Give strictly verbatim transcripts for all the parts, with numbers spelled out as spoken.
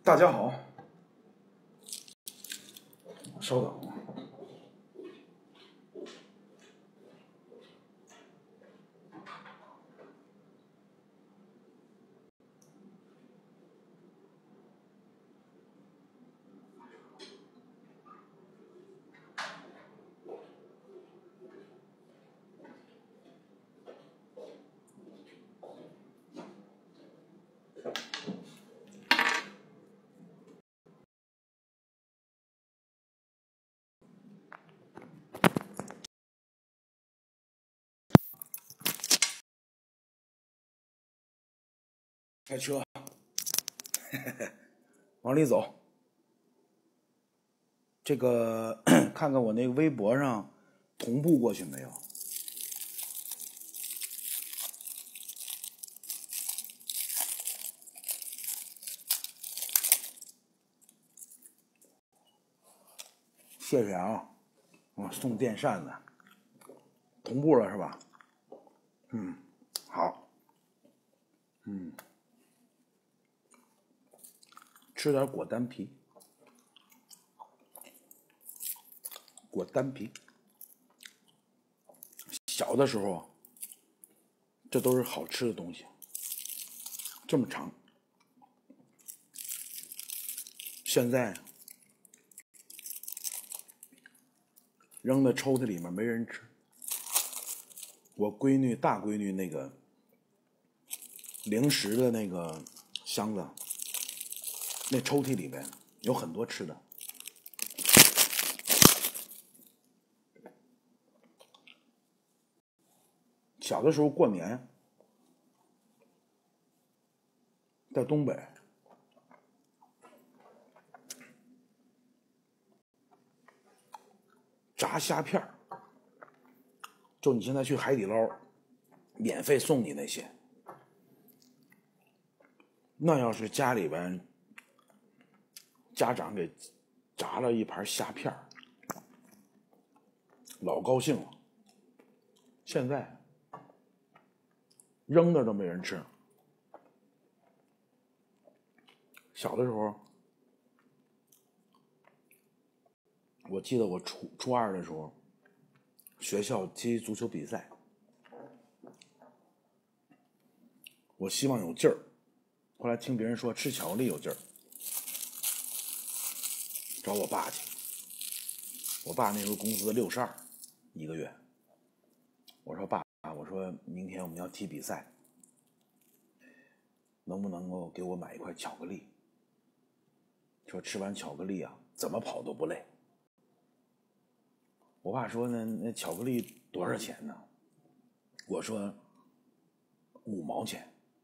大家好，稍等。开车，往里走。这个看看我那个微博上同步过去没有？谢谢啊，啊，送电扇的，同步了是吧？嗯，好，嗯，吃点果丹皮。果丹皮，小的时候，这都是好吃的东西。这么长，现在扔在抽屉里面没人吃。我闺女大闺女那个零食的那个箱子，那抽屉里面有很多吃的。小的时候过年，在东北，炸虾片儿，就你现在去海底捞，免费送你那些。那要是家里边家长给炸了一盘虾片儿，老高兴了。现在扔那都没人吃。小的时候，我记得我初初二的时候，学校踢足球比赛，我希望有劲儿。后来听别人说吃巧克力有劲儿，找我爸去。我爸那时候工资六十二一个月。我说爸，我说明天我们要踢比赛，能不能够给我买一块巧克力？说吃完巧克力啊，怎么跑都不累。我爸说呢，那巧克力多少钱呢？我说五毛钱。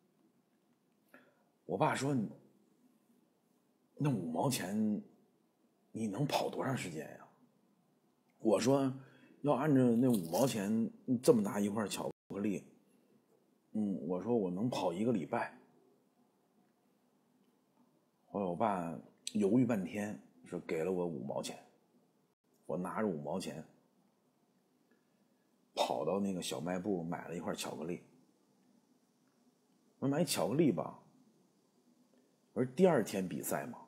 我爸说，那五毛钱你能跑多长时间呀？我说要按照那五毛钱这么大一块巧克力，嗯，我说我能跑一个礼拜。后来我爸犹豫半天，说给了我五毛钱。我拿着五毛钱跑到那个小卖部买了一块巧克力。我买巧克力吧，我说第二天比赛嘛，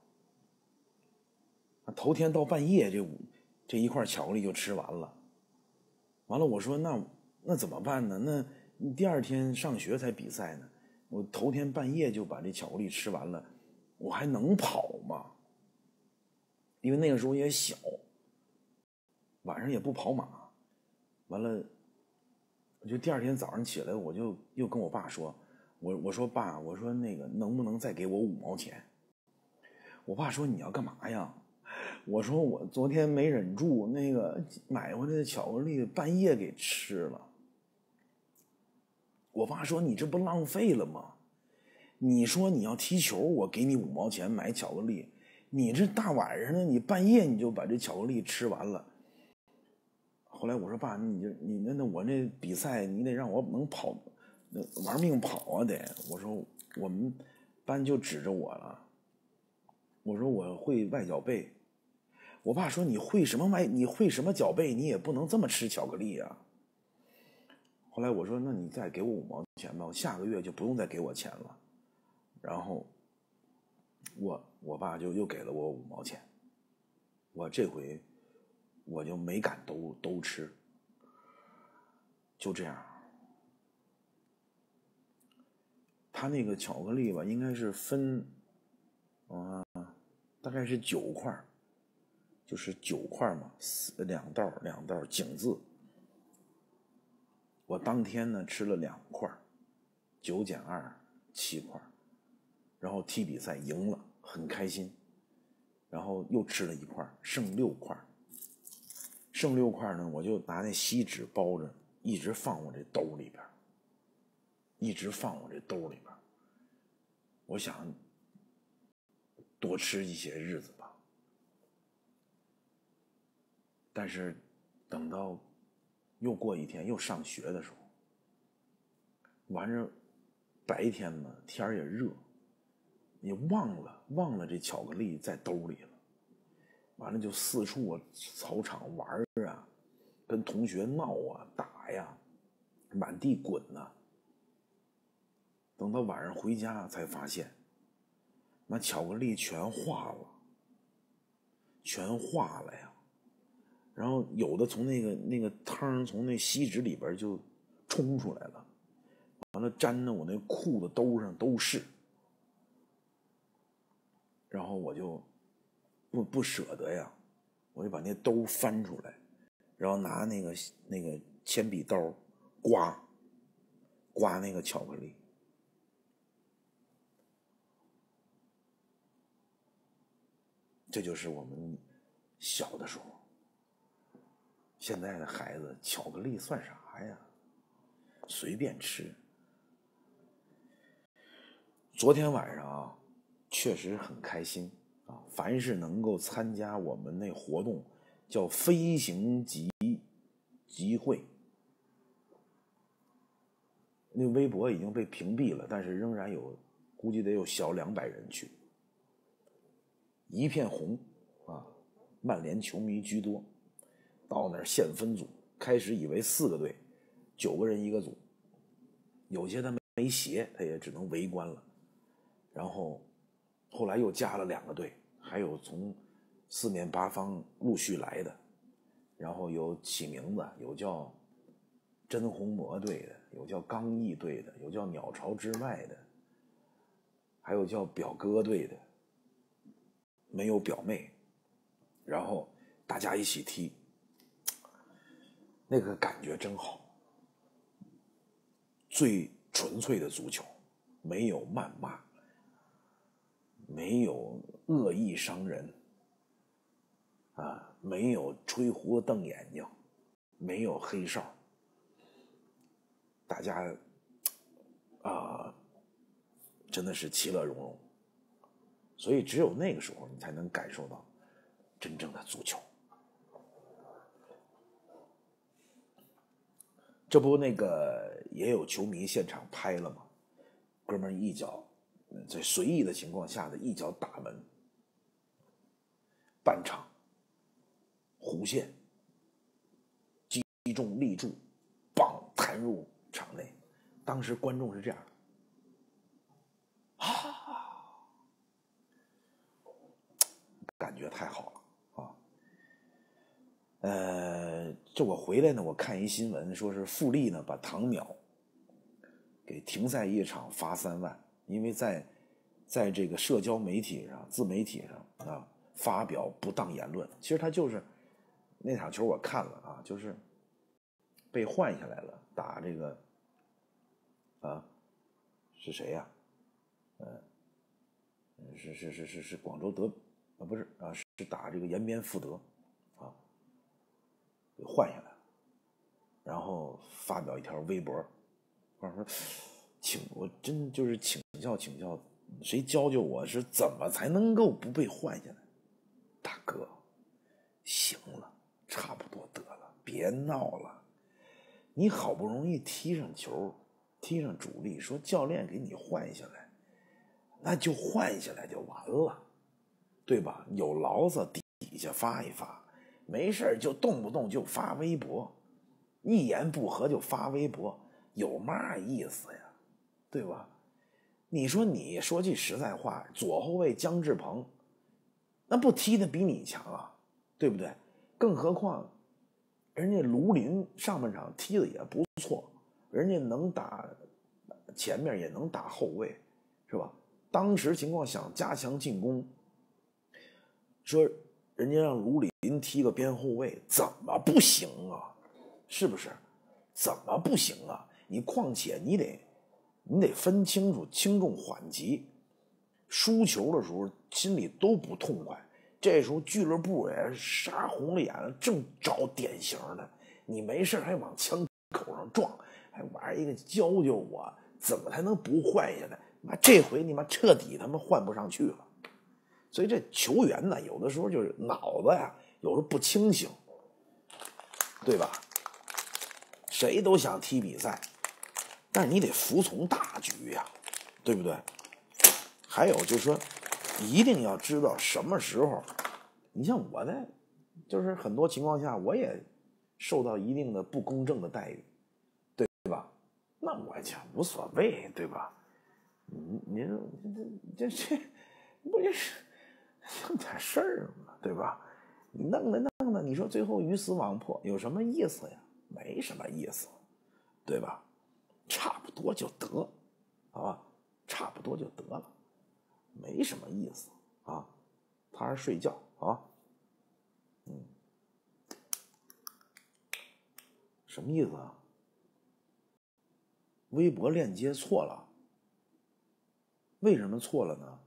头天到半夜这五这一块巧克力就吃完了。完了我说那那怎么办呢？那你第二天上学才比赛呢，我头天半夜就把这巧克力吃完了，我还能跑吗？因为那个时候也小，晚上也不跑马。完了我就第二天早上起来，我就又跟我爸说，我我说爸，我说那个能不能再给我五毛钱？我爸说你要干嘛呀？我说我昨天没忍住，那个买回来的巧克力半夜给吃了。我爸说你这不浪费了吗？你说你要踢球，我给你五毛钱买巧克力，你这大晚上的，你半夜你就把这巧克力吃完了。后来我说爸，你就你那那我那比赛你得让我能跑，玩命跑啊得。我说我们班就指着我了，我说我会外脚背。我爸说你会什么外你会什么脚背，你也不能这么吃巧克力啊。后来我说那你再给我五毛钱吧，我下个月就不用再给我钱了。然后我我爸就又给了我五毛钱，我这回我就没敢都都吃，就这样。他那个巧克力吧，应该是分啊、呃，大概是九块，就是九块嘛，两道两道井字。我当天呢吃了两块，九减二七块，然后踢比赛赢了，很开心。然后又吃了一块，剩六块。剩六块呢，我就拿那锡纸包着，一直放我这兜里边，一直放我这兜里边。我想多吃一些日子吧。但是等到又过一天又上学的时候，完了白天嘛，天也热，你忘了忘了这巧克力在兜里了。完了就四处啊操场玩啊，跟同学闹啊打呀，满地滚啊。等到晚上回家才发现，那巧克力全化了，全化了呀。然后有的从那个那个汤从那锡纸里边就冲出来了，完了粘着我那裤子兜上都是。然后我就不不舍得呀，我就把那兜翻出来，然后拿那个那个铅笔刀刮刮那个巧克力。这就是我们小的时候。现在的孩子巧克力算啥呀？随便吃。昨天晚上啊，确实很开心啊！凡是能够参加我们那活动，叫飞行集集会，那微博已经被屏蔽了，但是仍然有，估计得有小两百人去，一片红啊！曼联球迷居多。到那儿现分组，开始以为四个队，九个人一个组，有些他没鞋，他也只能围观了。然后后来又加了两个队，还有从四面八方陆续来的，然后有起名字，有叫真红魔队的，有叫刚毅队的，有叫鸟巢之外的，还有叫表哥队的，没有表妹。然后大家一起踢，那个感觉真好，最纯粹的足球，没有谩骂，没有恶意伤人，啊，没有吹胡子瞪眼睛，没有黑哨，大家啊，真的是其乐融融。所以只有那个时候，你才能感受到真正的足球。这不那个也有球迷现场拍了吗？哥们一脚在随意的情况下的一脚打门，半场弧线击中立柱，棒弹入场内。当时观众是这样的，啊，感觉太好了啊！呃，这我回来呢，我看一新闻，说是富力呢把唐淼给停赛一场，罚三万，因为在在这个社交媒体上、自媒体上啊发表不当言论。其实他就是那场球我看了啊，就是被换下来了，打这个啊是谁呀、啊？呃，是是是是是广州德啊不是啊是打这个延边富德啊，给换下来了，然后发表一条微博。我说，请我真就是请教请教，谁教教我是怎么才能够不被换下来？大哥，行了，差不多得了，别闹了。你好不容易踢上球，踢上主力，说教练给你换下来，那就换下来就完了，对吧？有牢骚底下发一发，没事就动不动就发微博，一言不合就发微博。有嘛意思呀，对吧？ 你说你说句实在话，左后卫姜志鹏，那不踢的比你强啊，对不对？更何况，人家卢林上半场踢的也不错，人家能打前面也能打后卫，是吧？当时情况想加强进攻，说人家让卢林踢个边后卫，怎么不行啊？是不是？怎么不行啊？你况且你得你得分清楚轻重缓急，输球的时候心里都不痛快，这时候俱乐部也杀红了眼了，正找典型的，你没事还往枪口上撞，还玩一个教教我，怎么才能不换下来？妈，这回你妈彻底他妈换不上去了。所以这球员呢，有的时候就是脑子呀，有时候不清醒，对吧？谁都想踢比赛，但是你得服从大局呀，对不对？还有就是说，一定要知道什么时候。你像我呢，就是很多情况下我也受到一定的不公正的待遇，对吧？那我讲无所谓，对吧？你你说这这这不就是有点事儿嘛，对吧？你弄的弄的，你说最后鱼死网破有什么意思呀？没什么意思，对吧？差不多就得，好吧？差不多就得了，没什么意思啊。踏实睡觉啊。嗯，什么意思啊？微博链接错了，为什么错了呢？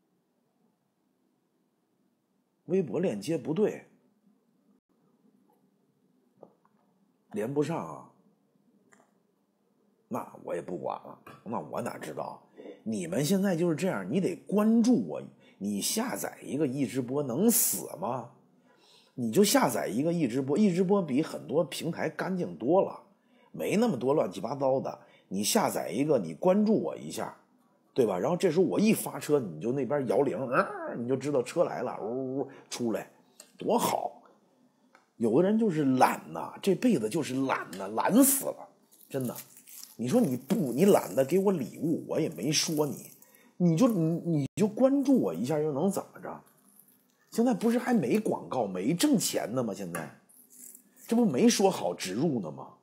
微博链接不对，连不上啊。那我也不管了，那我哪知道？你们现在就是这样，你得关注我。你下载一个易直播能死吗？你就下载一个易直播，易直播比很多平台干净多了，没那么多乱七八糟的。你下载一个，你关注我一下，对吧？然后这时候我一发车，你就那边摇铃，啊，你就知道车来了，呜呜出来，多好。有的人就是懒呐，这辈子就是懒呐，懒死了，真的。你说你不，你懒得给我礼物，我也没说你，你就你你就关注我一下，又能怎么着？现在不是还没广告、没挣钱呢吗？现在这不没说好植入呢吗？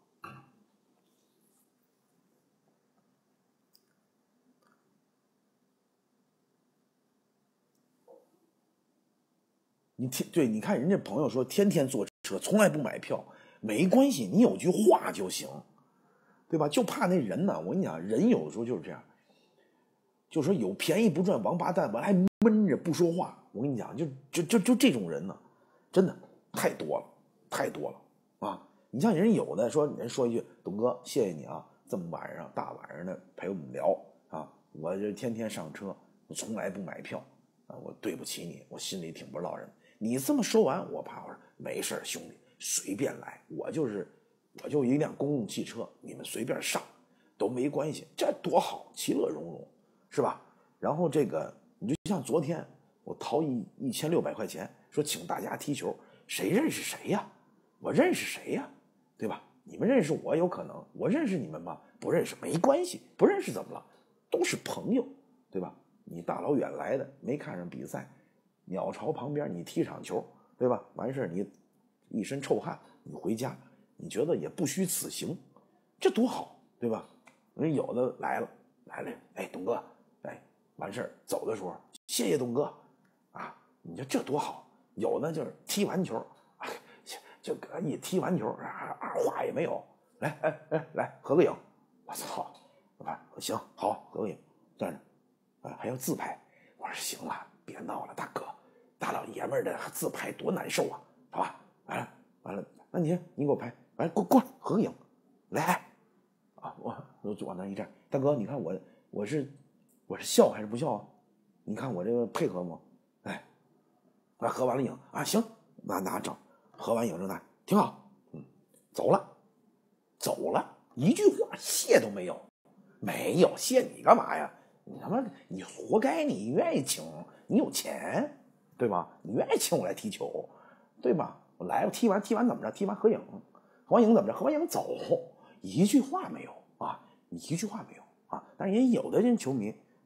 你天对，你看人家朋友说天天坐车，从来不买票，没关系，你有句话就行。对吧？就怕那人呢，我跟你讲，人有的时候就是这样，就说有便宜不赚王八蛋，完还闷着不说话。我跟你讲，就就就就这种人呢，真的太多了，太多了啊！你像人有的说，人说一句：“董哥，谢谢你啊，这么晚上大晚上的陪我们聊啊，我这天天上车，我从来不买票啊，我对不起你，我心里挺不落忍。”你这么说完，我怕我说没事兄弟，随便来，我就是。我就一辆公共汽车，你们随便上都没关系，这多好，其乐融融，是吧？然后这个，你就像昨天我掏一一千六百块钱，说请大家踢球，谁认识谁呀？我认识谁呀？对吧？你们认识我有可能，我认识你们吗？不认识没关系，不认识怎么了？都是朋友，对吧？你大老远来的，没看上比赛，鸟巢旁边你踢场球，对吧？完事你一身臭汗，你回家。你觉得也不虚此行，这多好，对吧？人有的来了，来了，哎，董哥，哎，完事儿走的时候，谢谢董哥，啊，你说这多好。有的就是踢完球，哎，就一踢完球，啊，二话也没有，来，哎哎，来合个影，我操，我看行，好，合个影，站着，啊，还要自拍，我说行了，别闹了，大哥，大老爷们儿的自拍多难受啊，好吧？完了，完了，那你你给我拍。来，过过合影，来，啊，我我就往那一站，大哥，你看我我是我是笑还是不笑啊？你看我这个配合吗？哎，来合完了影啊，行，拿拿照，合完影之后呢，挺好，嗯，走了，走了，一句话谢都没有，没有谢你干嘛呀？你他妈你活该，你愿意请，你有钱，对吧？你愿意请我来踢球，对吧？我来，我踢完踢完怎么着？踢完合影。合完影怎么着？合完影走，一句话没有啊，一句话没有啊。但是也有的人球迷，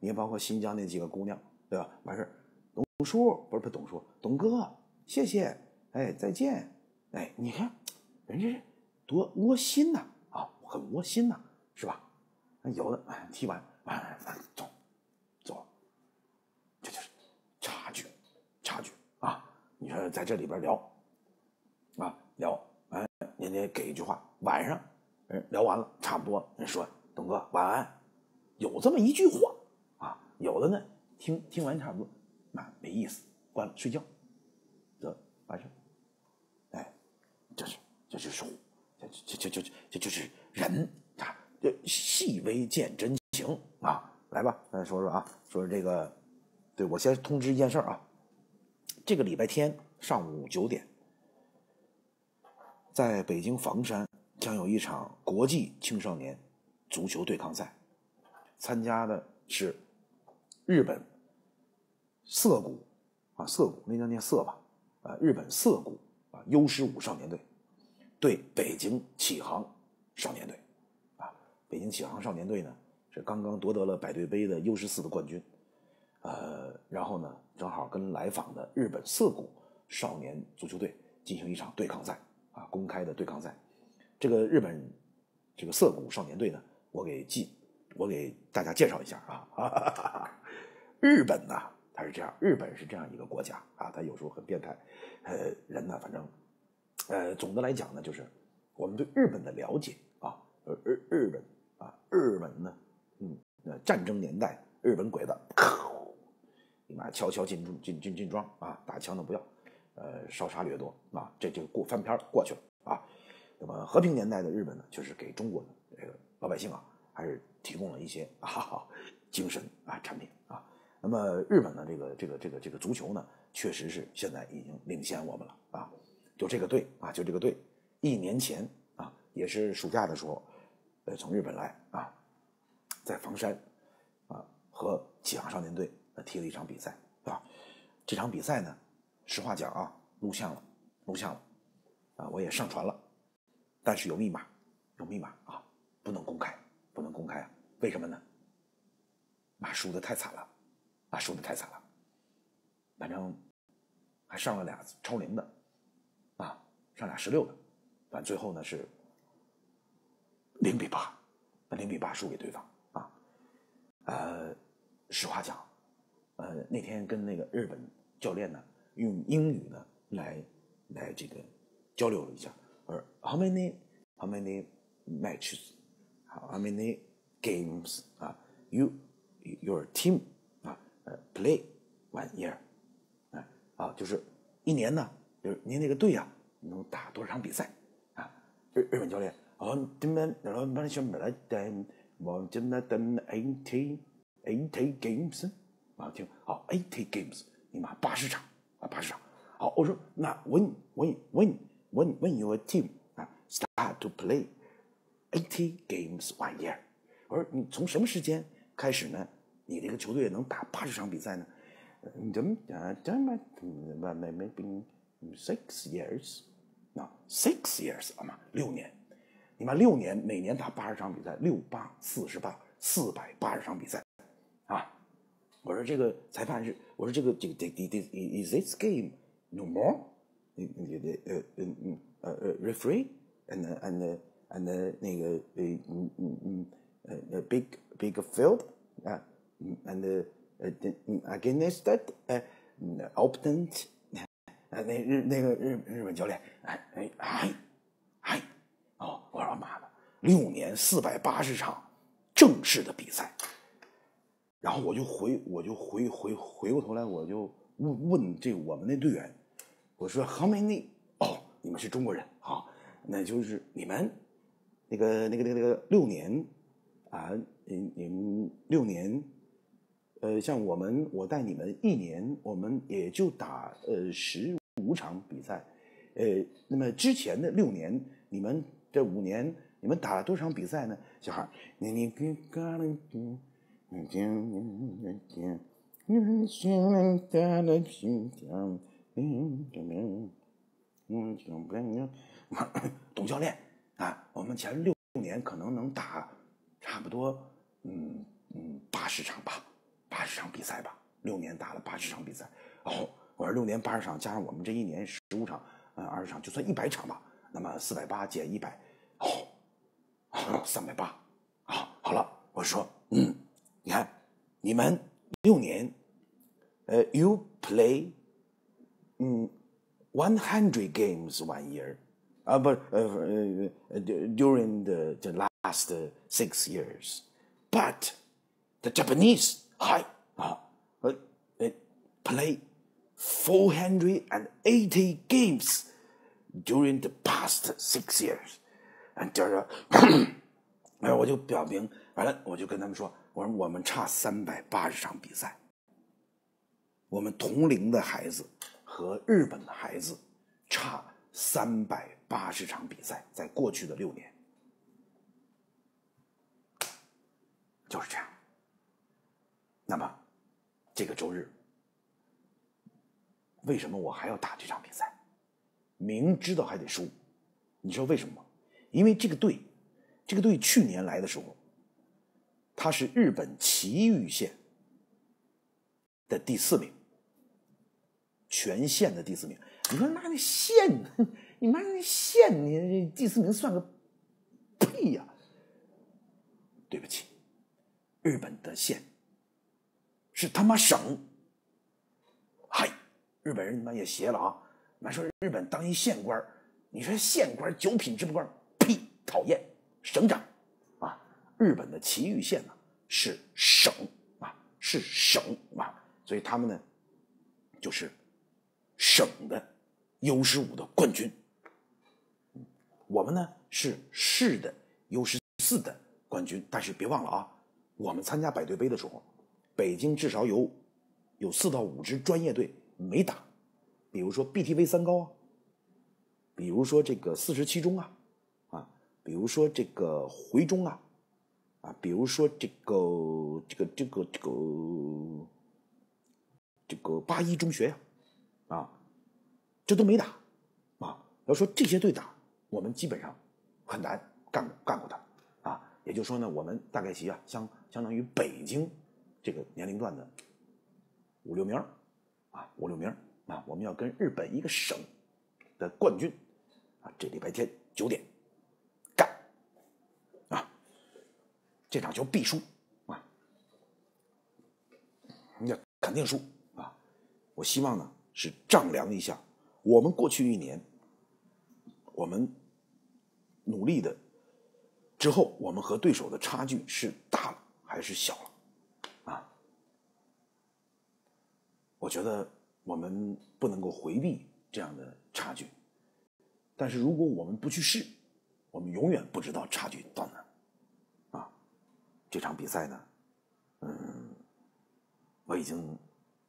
你也包括新疆那几个姑娘，对吧？完事董叔不是不是董叔，董哥，谢谢，哎，再见，哎，你看人家多窝心呐，啊，很窝心呐，是吧？有的哎，踢完完完走走了，这就是差距，差距啊！你说在这里边聊啊聊，哎，人家给一句话，晚上人聊完了，差不多，人说董哥晚安，有这么一句话啊。有的呢，听听完差不多，那没意思，关了睡觉，得完事。哎，这是这就是这这这这这就是人啊，这细微见真情啊。来吧，咱说说啊，说说这个，对我先通知一件事啊，这个礼拜天上午九点，在北京房山将有一场国际青少年足球对抗赛，参加的是日本涩谷啊，涩谷那叫念涩吧，啊，日本涩谷啊 U 十五少年队对北京启航少年队啊，北京启航少年队呢是刚刚夺得了百队杯的 U 十四的冠军，呃，然后呢正好跟来访的日本涩谷少年足球队进行一场对抗赛啊，公开的对抗赛。这个日本这个涩谷少年队呢，我给记我给大家介绍一下啊，哈哈哈哈日本呢，它是这样，日本是这样一个国家啊，它有时候很变态，呃，人呢，反正，呃，总的来讲呢，就是我们对日本的了解啊，呃，日日本啊，日本呢，嗯，呃，战争年代，日本鬼子，你妈悄悄进进进进庄啊，打枪的不要，呃，烧杀掠夺啊，这就过翻篇过去了啊。那么和平年代的日本呢，就是给中国的这个老百姓啊，还是提供了一些啊精神啊产品啊。那么日本呢，这个这个这个这个足球呢，确实是现在已经领先我们了啊。就这个队啊，就这个队，一年前啊，也是暑假的时候，呃，从日本来啊，在房山啊和启航少年队呃踢了一场比赛啊。这场比赛呢，实话讲啊，录像了，录像了啊，我也上传了。但是有密码，有密码啊，不能公开，不能公开啊！为什么呢？妈输的太惨了，啊，输的太惨了，反正还上了俩超龄的，啊，上俩十六的，反正最后呢是零比八，零比八输给对方啊。呃，实话讲，呃，那天跟那个日本教练呢，用英语呢来来这个交流了一下。Or how many how many matches, how many games 啊 you your team 啊呃 play one year 啊啊就是一年呢，就是您那个队啊能打多少场比赛啊？日日本教练哦，这边然后把小本来等我真的等 eighty eighty games 啊，听好 eighty games， 你妈八十场啊八十场。好，我说那 when when when when when your team 啊 start to play eighty games one year， 我说你从什么时间开始呢？你这个球队能打八十场比赛呢？怎么啊？这么 maybe six years 啊 six years 啊嘛，六年，你妈六年每年打八十场比赛，六八四十八，四百八十场比赛啊！我说这个裁判是，我说这个这个这这这 is this game no more？ 呃呃呃呃 referee and and and 那个呃嗯嗯嗯呃 big big field 啊 and against that 呃 opponent 呃那日那个日日本教练哎哎哎哎哦，我说妈的，六年四百八十场正式的比赛。然后我就回，我就回回回过头来，我就问问这我们那队员，我说 How many？ 哦，你们是中国人啊，那就是你们那个那个那个那个六年啊，你你们六年，呃，像我们我带你们一年，我们也就打呃十五场比赛，呃，那么之前的六年，你们这五年你们打了多少场比赛呢？小孩，你你跟刚了嗯。董教练啊，我们前六年可能能打差不多嗯嗯八十场吧八十场比赛吧，六年打了八十场比赛。哦，我说六年八十场加上我们这一年十五场，呃，二十场就算一百场吧。那么四百八减一百，哦，三百八，啊，好了，我说，嗯，你看你们六年，呃 ，you play， 嗯 ，one hundred games one year， 啊，不，呃呃，during the the last six years，but the Japanese， 嗨啊，呃呃 play four hundred eighty games during the past six years， and 就是，然后我就表明完了，我就跟他们说，我说我们差三百八十场比赛，我们同龄的孩子和日本的孩子差三百八十场比赛，在过去的六年，就是这样。那么这个周日，为什么我还要打这场比赛？明知道还得输，你知道为什么吗？因为这个队，这个队去年来的时候，他是日本崎玉县的第四名，全县的第四名。你说那那县，你妈那县，你第四名算个屁呀！对不起，日本的县是他妈省。嗨，日本人他妈也邪了啊！妈说日本当一县官，你说县官九品芝麻官，屁，讨厌！省长啊，日本的崎玉县呢是省啊，是省啊，所以他们呢就是省的优十五的冠军。我们呢是市的优十四的冠军，但是别忘了啊，我们参加百队杯的时候，北京至少有有四到五支专业队没打，比如说 B T V 三高啊，比如说这个四十七中啊，啊，比如说这个回中啊，啊，比如说这个这个这个这个这个八一中学呀、啊，啊，这都没打啊。要说这些队打，我们基本上很难干干过他啊。也就是说呢，我们大概其啊相相当于北京这个年龄段的五六名啊，五六名啊，我们要跟日本一个省的冠军啊，这礼拜天九点干啊，这场球必输啊，你要肯定输啊。我希望呢是丈量一下我们过去一年我们努力的之后，我们和对手的差距是大了还是小了啊？我觉得我们不能够回避这样的差距，但是如果我们不去试，我们永远不知道差距到哪啊。这场比赛呢，嗯，我已经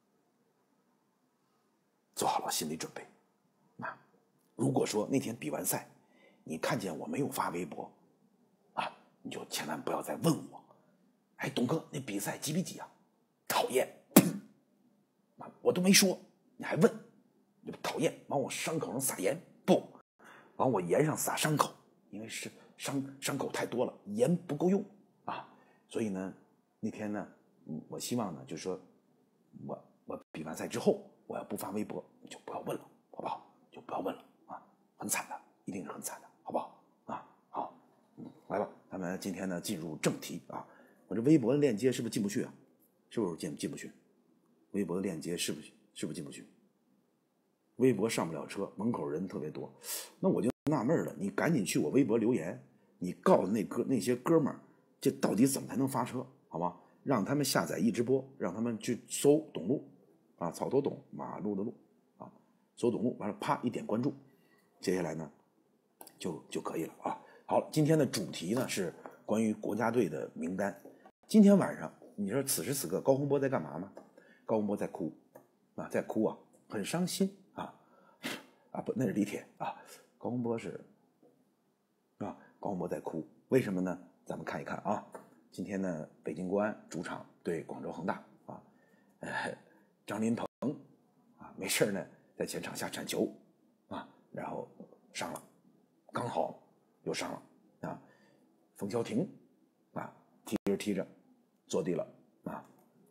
做好了心理准备。啊，如果说那天比完赛，你看见我没有发微博啊，你就千万不要再问我，哎，董哥，那比赛几比几啊？讨厌，啊，我都没说，你还问，你讨厌，往我伤口上撒盐，不，往我盐上撒伤口，因为是伤伤口太多了，盐不够用啊，所以呢，那天呢，嗯，我希望呢，就是说我我比完赛之后，我要不发微博，你就不要问了，好不好？就不要问了啊，很惨的，一定是很惨的，好不好？啊，好，嗯，来吧，咱们今天呢进入正题啊，我这微博的链接是不是进不去啊？是不是进进不去？微博的链接是不是是不是进不去？微博上不了车，门口人特别多，那我就纳闷了，你赶紧去我微博留言，你告诉那哥那些哥们儿，这到底怎么才能发车？好吗？让他们下载一直播，让他们去搜董路啊，草头董，马路的路啊，搜董路，完了啪一点关注，接下来呢就就可以了啊。好，今天的主题呢是关于国家队的名单。今天晚上，你说此时此刻高洪波在干嘛吗？高洪波在哭啊，在哭啊，很伤心啊啊不，那是李铁啊，高洪波是啊，高洪波在哭，为什么呢？咱们看一看啊。今天呢，北京国安主场对广州恒大啊，呃，张琳芃啊，没事呢，在前场下铲球啊，然后伤了，刚好又伤了啊，冯潇霆啊，踢着踢着坐地了啊，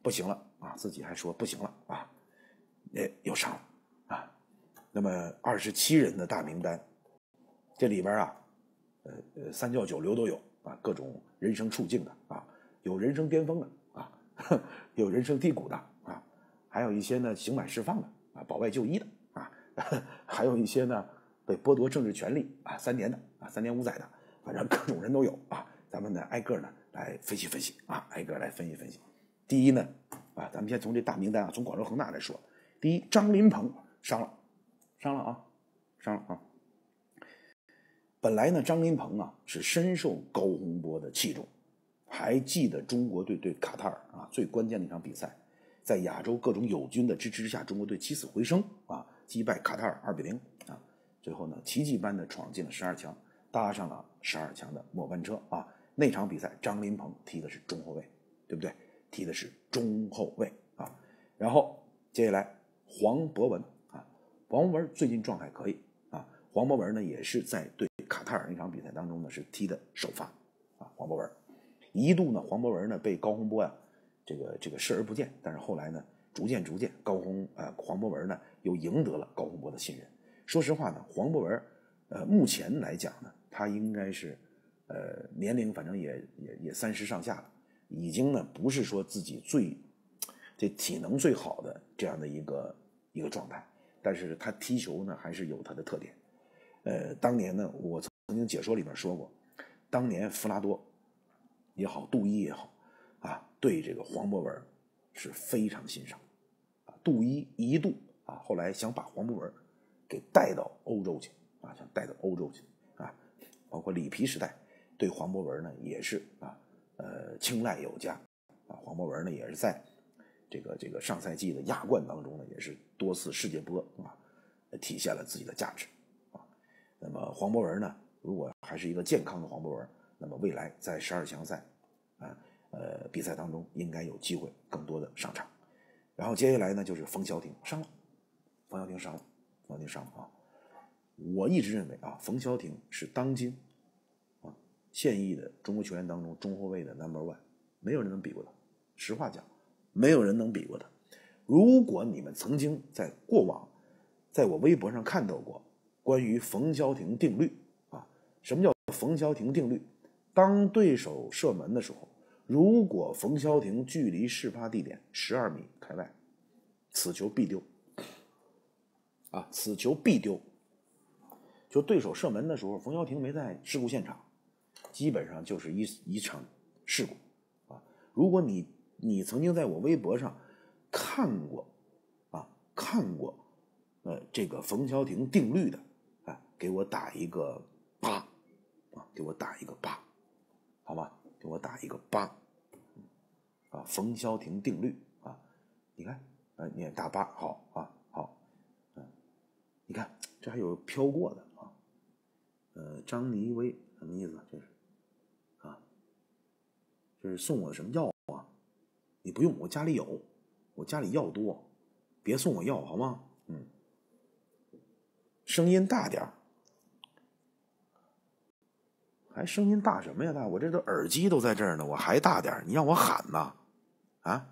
不行了啊，自己还说不行了啊，呃，又上了啊。那么二十七人的大名单，这里边啊，呃呃，三教九流都有啊，各种人生处境的啊，有人生巅峰的啊，有人生低谷的啊，还有一些呢刑满释放的啊，保外就医的啊，还有一些呢被剥夺政治权利啊，三年的啊，三年五载的，反正各种人都有啊。咱们呢挨个呢来分析分析啊，挨个来分析分析。第一呢啊，咱们先从这大名单啊，从广州恒大来说。第一，张琳芃伤了，伤了啊，伤了啊。本来呢，张琳芃啊是深受高洪波的器重，还记得中国队对卡塔尔啊最关键的一场比赛，在亚洲各种友军的支持之下，中国队起死回生啊，击败卡塔尔二比零啊，最后呢奇迹般的闯进了十二强，搭上了十二强的末班车啊。那场比赛，张琳芃踢的是中后卫，对不对？踢的是中后卫啊。然后接下来黄博文啊，黄博文最近状态可以啊。黄博文呢也是在对卡塔尔那场比赛当中呢是踢的首发啊。黄博文一度呢，黄博文呢被高洪波呀、啊、这个这个视而不见，但是后来呢，逐渐逐渐高洪呃黄博文呢又赢得了高洪波的信任。说实话呢，黄博文呃目前来讲呢，他应该是。呃，年龄反正也也也三十上下了，已经呢不是说自己最这体能最好的这样的一个一个状态，但是他踢球呢还是有他的特点。呃，当年呢我曾经解说里边说过，当年弗拉多也好，杜伊也好啊，对这个黄博文是非常欣赏啊。杜伊一度啊后来想把黄博文给带到欧洲去啊，想带到欧洲去啊，包括里皮时代。对黄博文呢也是啊，呃青睐有加啊。黄博文呢也是在这个这个上赛季的亚冠当中呢，也是多次世界波啊，体现了自己的价值啊。那么黄博文呢，如果还是一个健康的黄博文，那么未来在十二强赛啊呃比赛当中应该有机会更多的上场。然后接下来呢就是冯潇霆伤了，冯潇霆伤了，冯潇霆伤了啊。我一直认为啊，冯潇霆是当今。现役的中国球员当中中后卫的 number one， 没有人能比过他。实话讲，没有人能比过他。如果你们曾经在过往在我微博上看到过关于冯潇霆定律啊，什么叫冯潇霆定律？当对手射门的时候，如果冯潇霆距离事发地点十二米开外，此球必丢啊，此球必丢。就对手射门的时候，冯潇霆没在事故现场，基本上就是一一场事故啊！如果你你曾经在我微博上看过啊看过呃这个冯潇霆定律的啊，给我打一个八啊，给我打一个八，好吧？给我打一个八啊！冯潇霆定律啊，你看啊，你打八好啊好，嗯，你看这还有飘过的啊，呃，张尼威什么意思？这是。这是送我什么药啊？你不用，我家里有，我家里药多，别送我药好吗？嗯，声音大点，还声音大什么呀？大，我这都耳机都在这儿呢，我还大点，你让我喊呐？啊？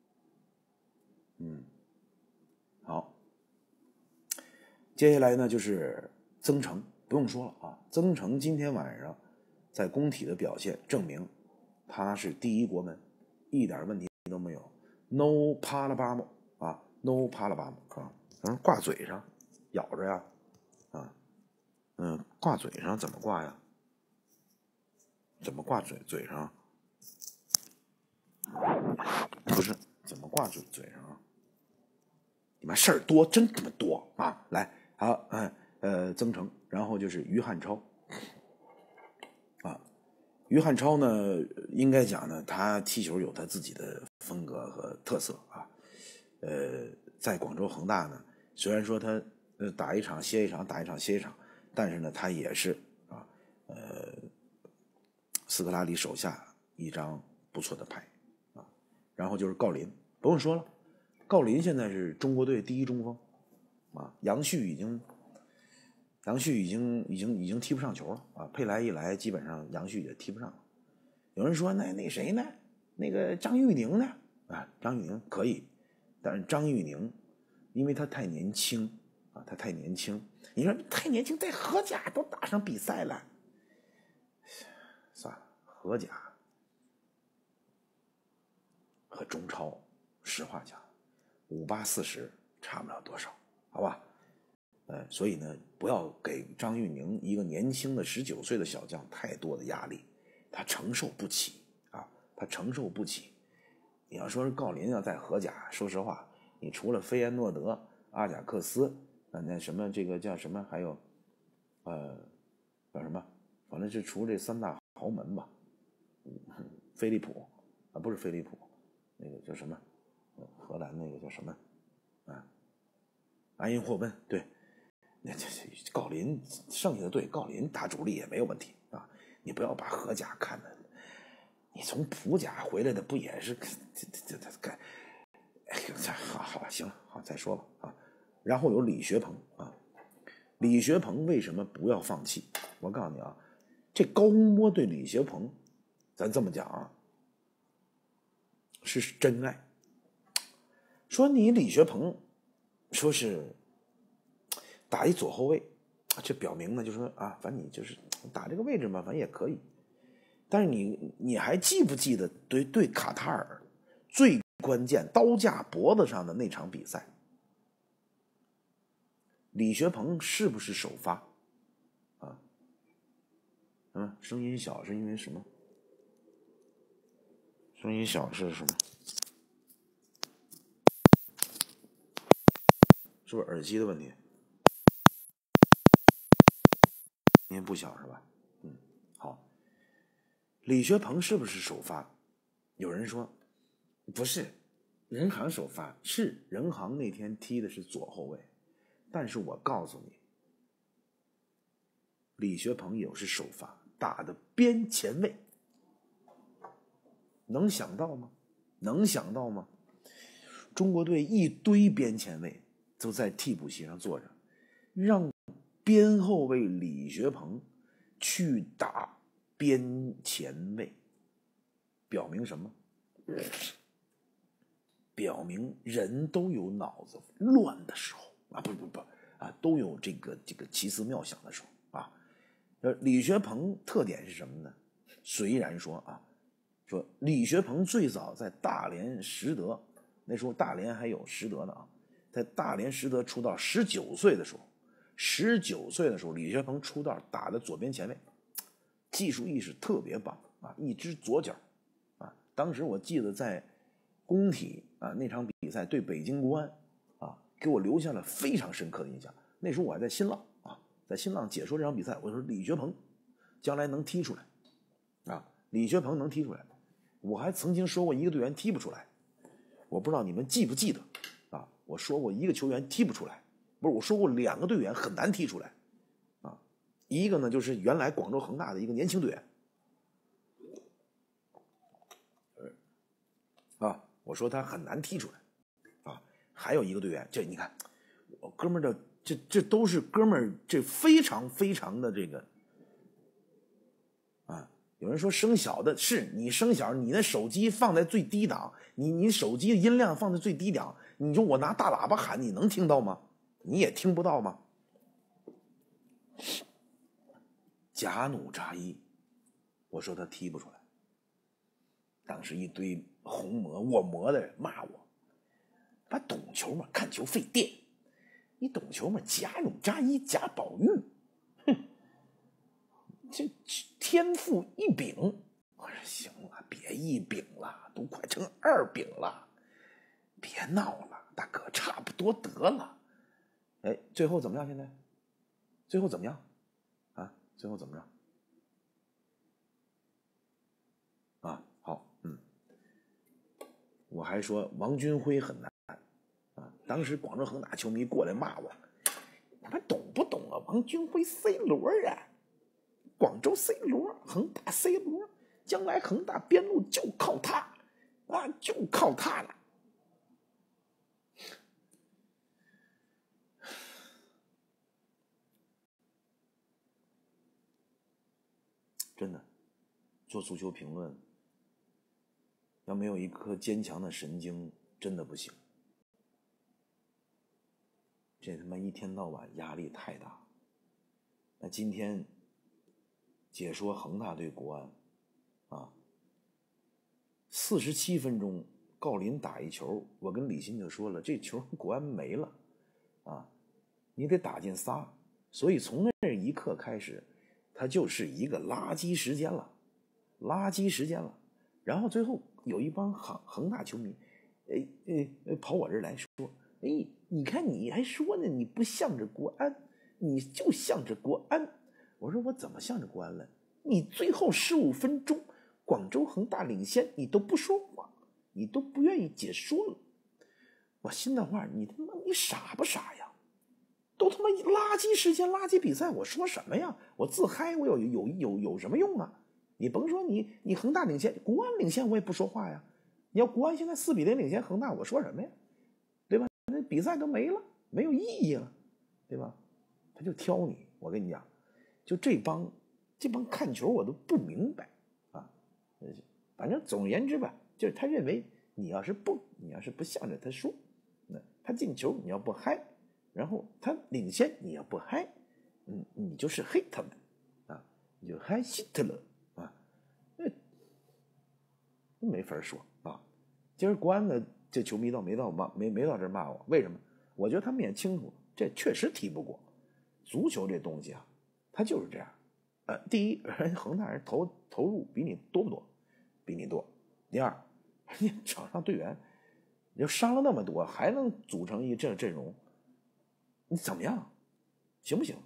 嗯，好，接下来呢就是曾诚，不用说了啊，曾诚今天晚上在工体的表现证明。他是第一国门，一点问题都没有 ，no 帕拉巴姆啊 ，no 帕拉巴姆啊，咱们挂嘴上，咬着呀，啊，嗯，挂嘴上怎么挂呀？怎么挂嘴嘴上？不是，怎么挂嘴嘴上啊？你妈事儿多，真他妈多啊！来，好，嗯，呃，曾诚，然后就是于汉超。于汉超呢，应该讲呢，他踢球有他自己的风格和特色啊。呃，在广州恒大呢，虽然说他呃打一场歇一场，打一场歇一场，但是呢，他也是啊，呃，斯科拉里手下一张不错的牌啊。然后就是郜林，不用说了，郜林现在是中国队第一中锋啊。杨旭已经。杨旭已经已经已经踢不上球了啊！佩莱一来，基本上杨旭也踢不上了。有人说那那谁呢？那个张玉宁呢？ 啊，张玉宁可以，但是张玉宁，因为他太年轻啊，他太年轻。你说太年轻，在荷甲都打上比赛了，算了，荷甲和中超，实话讲，五八四十差不了多少，好吧？呃，所以呢，不要给张玉宁一个年轻的十九岁的小将太多的压力，他承受不起啊，他承受不起。你要说是郜林要在荷甲，说实话，你除了菲耶诺德、阿贾克斯，啊，那什么这个叫什么，还有，呃，叫什么，反正是除这三大豪门吧，嗯，飞利浦啊，不是飞利浦，那个叫什么，荷兰那个叫什么，啊，埃因霍温，对。那这郜林剩下的队，郜林打主力也没有问题啊！你不要把荷甲看的，你从普甲回来的不也是这这这干？哎呦，这好好吧，行了，好再说吧啊。然后有李学鹏啊，李学鹏为什么不要放弃？我告诉你啊，这高洪波对李学鹏，咱这么讲啊，是真爱。说你李学鹏，说是。打一左后卫，这表明呢，就是说啊，反正你就是打这个位置嘛，反正也可以。但是你你还记不记得对对卡塔尔最关键刀架脖子上的那场比赛，李学鹏是不是首发？啊，嗯，声音小是因为什么？声音小是什么？是不是耳机的问题？音不小是吧？嗯，好。李学鹏是不是首发？有人说不是，人行首发，是人行那天踢的是左后卫，但是我告诉你，李学鹏也是首发，打的边前卫，能想到吗？能想到吗？中国队一堆边前卫都在替补席上坐着，让边后卫李学鹏去打边前卫，表明什么？表明人都有脑子乱的时候啊，不不不啊，都有这个这个奇思妙想的时候啊。呃，李学鹏特点是什么呢？虽然说啊，说李学鹏最早在大连实德，那时候大连还有实德呢啊，在大连实德出道，十九岁的时候，十九岁的时候，李学鹏出道打的左边前卫，技术意识特别棒啊，一只左脚啊，当时我记得在工体啊那场比赛对北京国安啊，给我留下了非常深刻的印象。那时候我还在新浪啊，在新浪解说这场比赛，我说李学鹏将来能踢出来啊，李学鹏能踢出来。我还曾经说过一个队员踢不出来，我不知道你们记不记得啊？我说过一个球员踢不出来，不是我说过两个队员很难踢出来啊，一个呢就是原来广州恒大的一个年轻队员啊，我说他很难踢出来啊，还有一个队员，这你看我哥们儿的这这都是哥们儿，这非常非常的这个啊。有人说声小的是你声小，你的手机放在最低档，你你手机的音量放在最低档，你说我拿大喇叭喊，你能听到吗？你也听不到吗？贾努扎伊，我说他踢不出来，当时一堆红魔我魔的人骂我，把懂球嘛看球费电，你懂球吗？贾努扎伊、贾宝玉，哼，这天赋异禀。我说行了，别一丙了，都快成二丙了，别闹了，大哥，差不多得了。哎，最后怎么样？现在最后怎么样啊？最后怎么样啊？好，嗯，我还说王军辉很难啊，当时广州恒大球迷过来骂我，你们懂不懂啊？王军辉 C 罗啊，广州 C 罗，恒大 C 罗，将来恒大边路就靠他啊，就靠他了。真的，做足球评论要没有一颗坚强的神经，真的不行。这他妈一天到晚压力太大。那今天解说恒大对国安啊，四十七分钟郜林打一球，我跟李欣就说了，这球国安没了啊，你得打进仨。所以从那一刻开始，它就是一个垃圾时间了，垃圾时间了。然后最后有一帮恒恒大球迷，哎哎跑我这儿来说，哎，你看你还说呢，你不向着国安，你就向着国安。我说我怎么向着国安了？你最后十五分钟，广州恒大领先，你都不说话，你都不愿意解说了。我心的话，你他妈你傻不傻呀？都他妈垃圾时间，垃圾比赛，我说什么呀？我自嗨，我有有有有什么用啊？你甭说你你恒大领先，国安领先我也不说话呀。你要国安现在四比零领先恒大，我说什么呀？对吧？那比赛都没了，没有意义了，对吧？他就挑你，我跟你讲，就这帮这帮看球我都不明白啊。反正总而言之吧，就是他认为你要是不你要是不向着他说，那他进球你要不嗨。然后他领先，你要不嗨，嗯，你就是黑他们啊，你就嗨希特勒啊，那没法说啊。今儿国安的这球迷倒没到骂，没没到这儿骂我，为什么？我觉得他们也清楚，这确实踢不过。足球这东西啊，它就是这样。呃，第一，人恒大人投投入比你多不多？比你多。第二，人家场上队员，你就伤了那么多，还能组成一这阵容。你怎么样，行不行？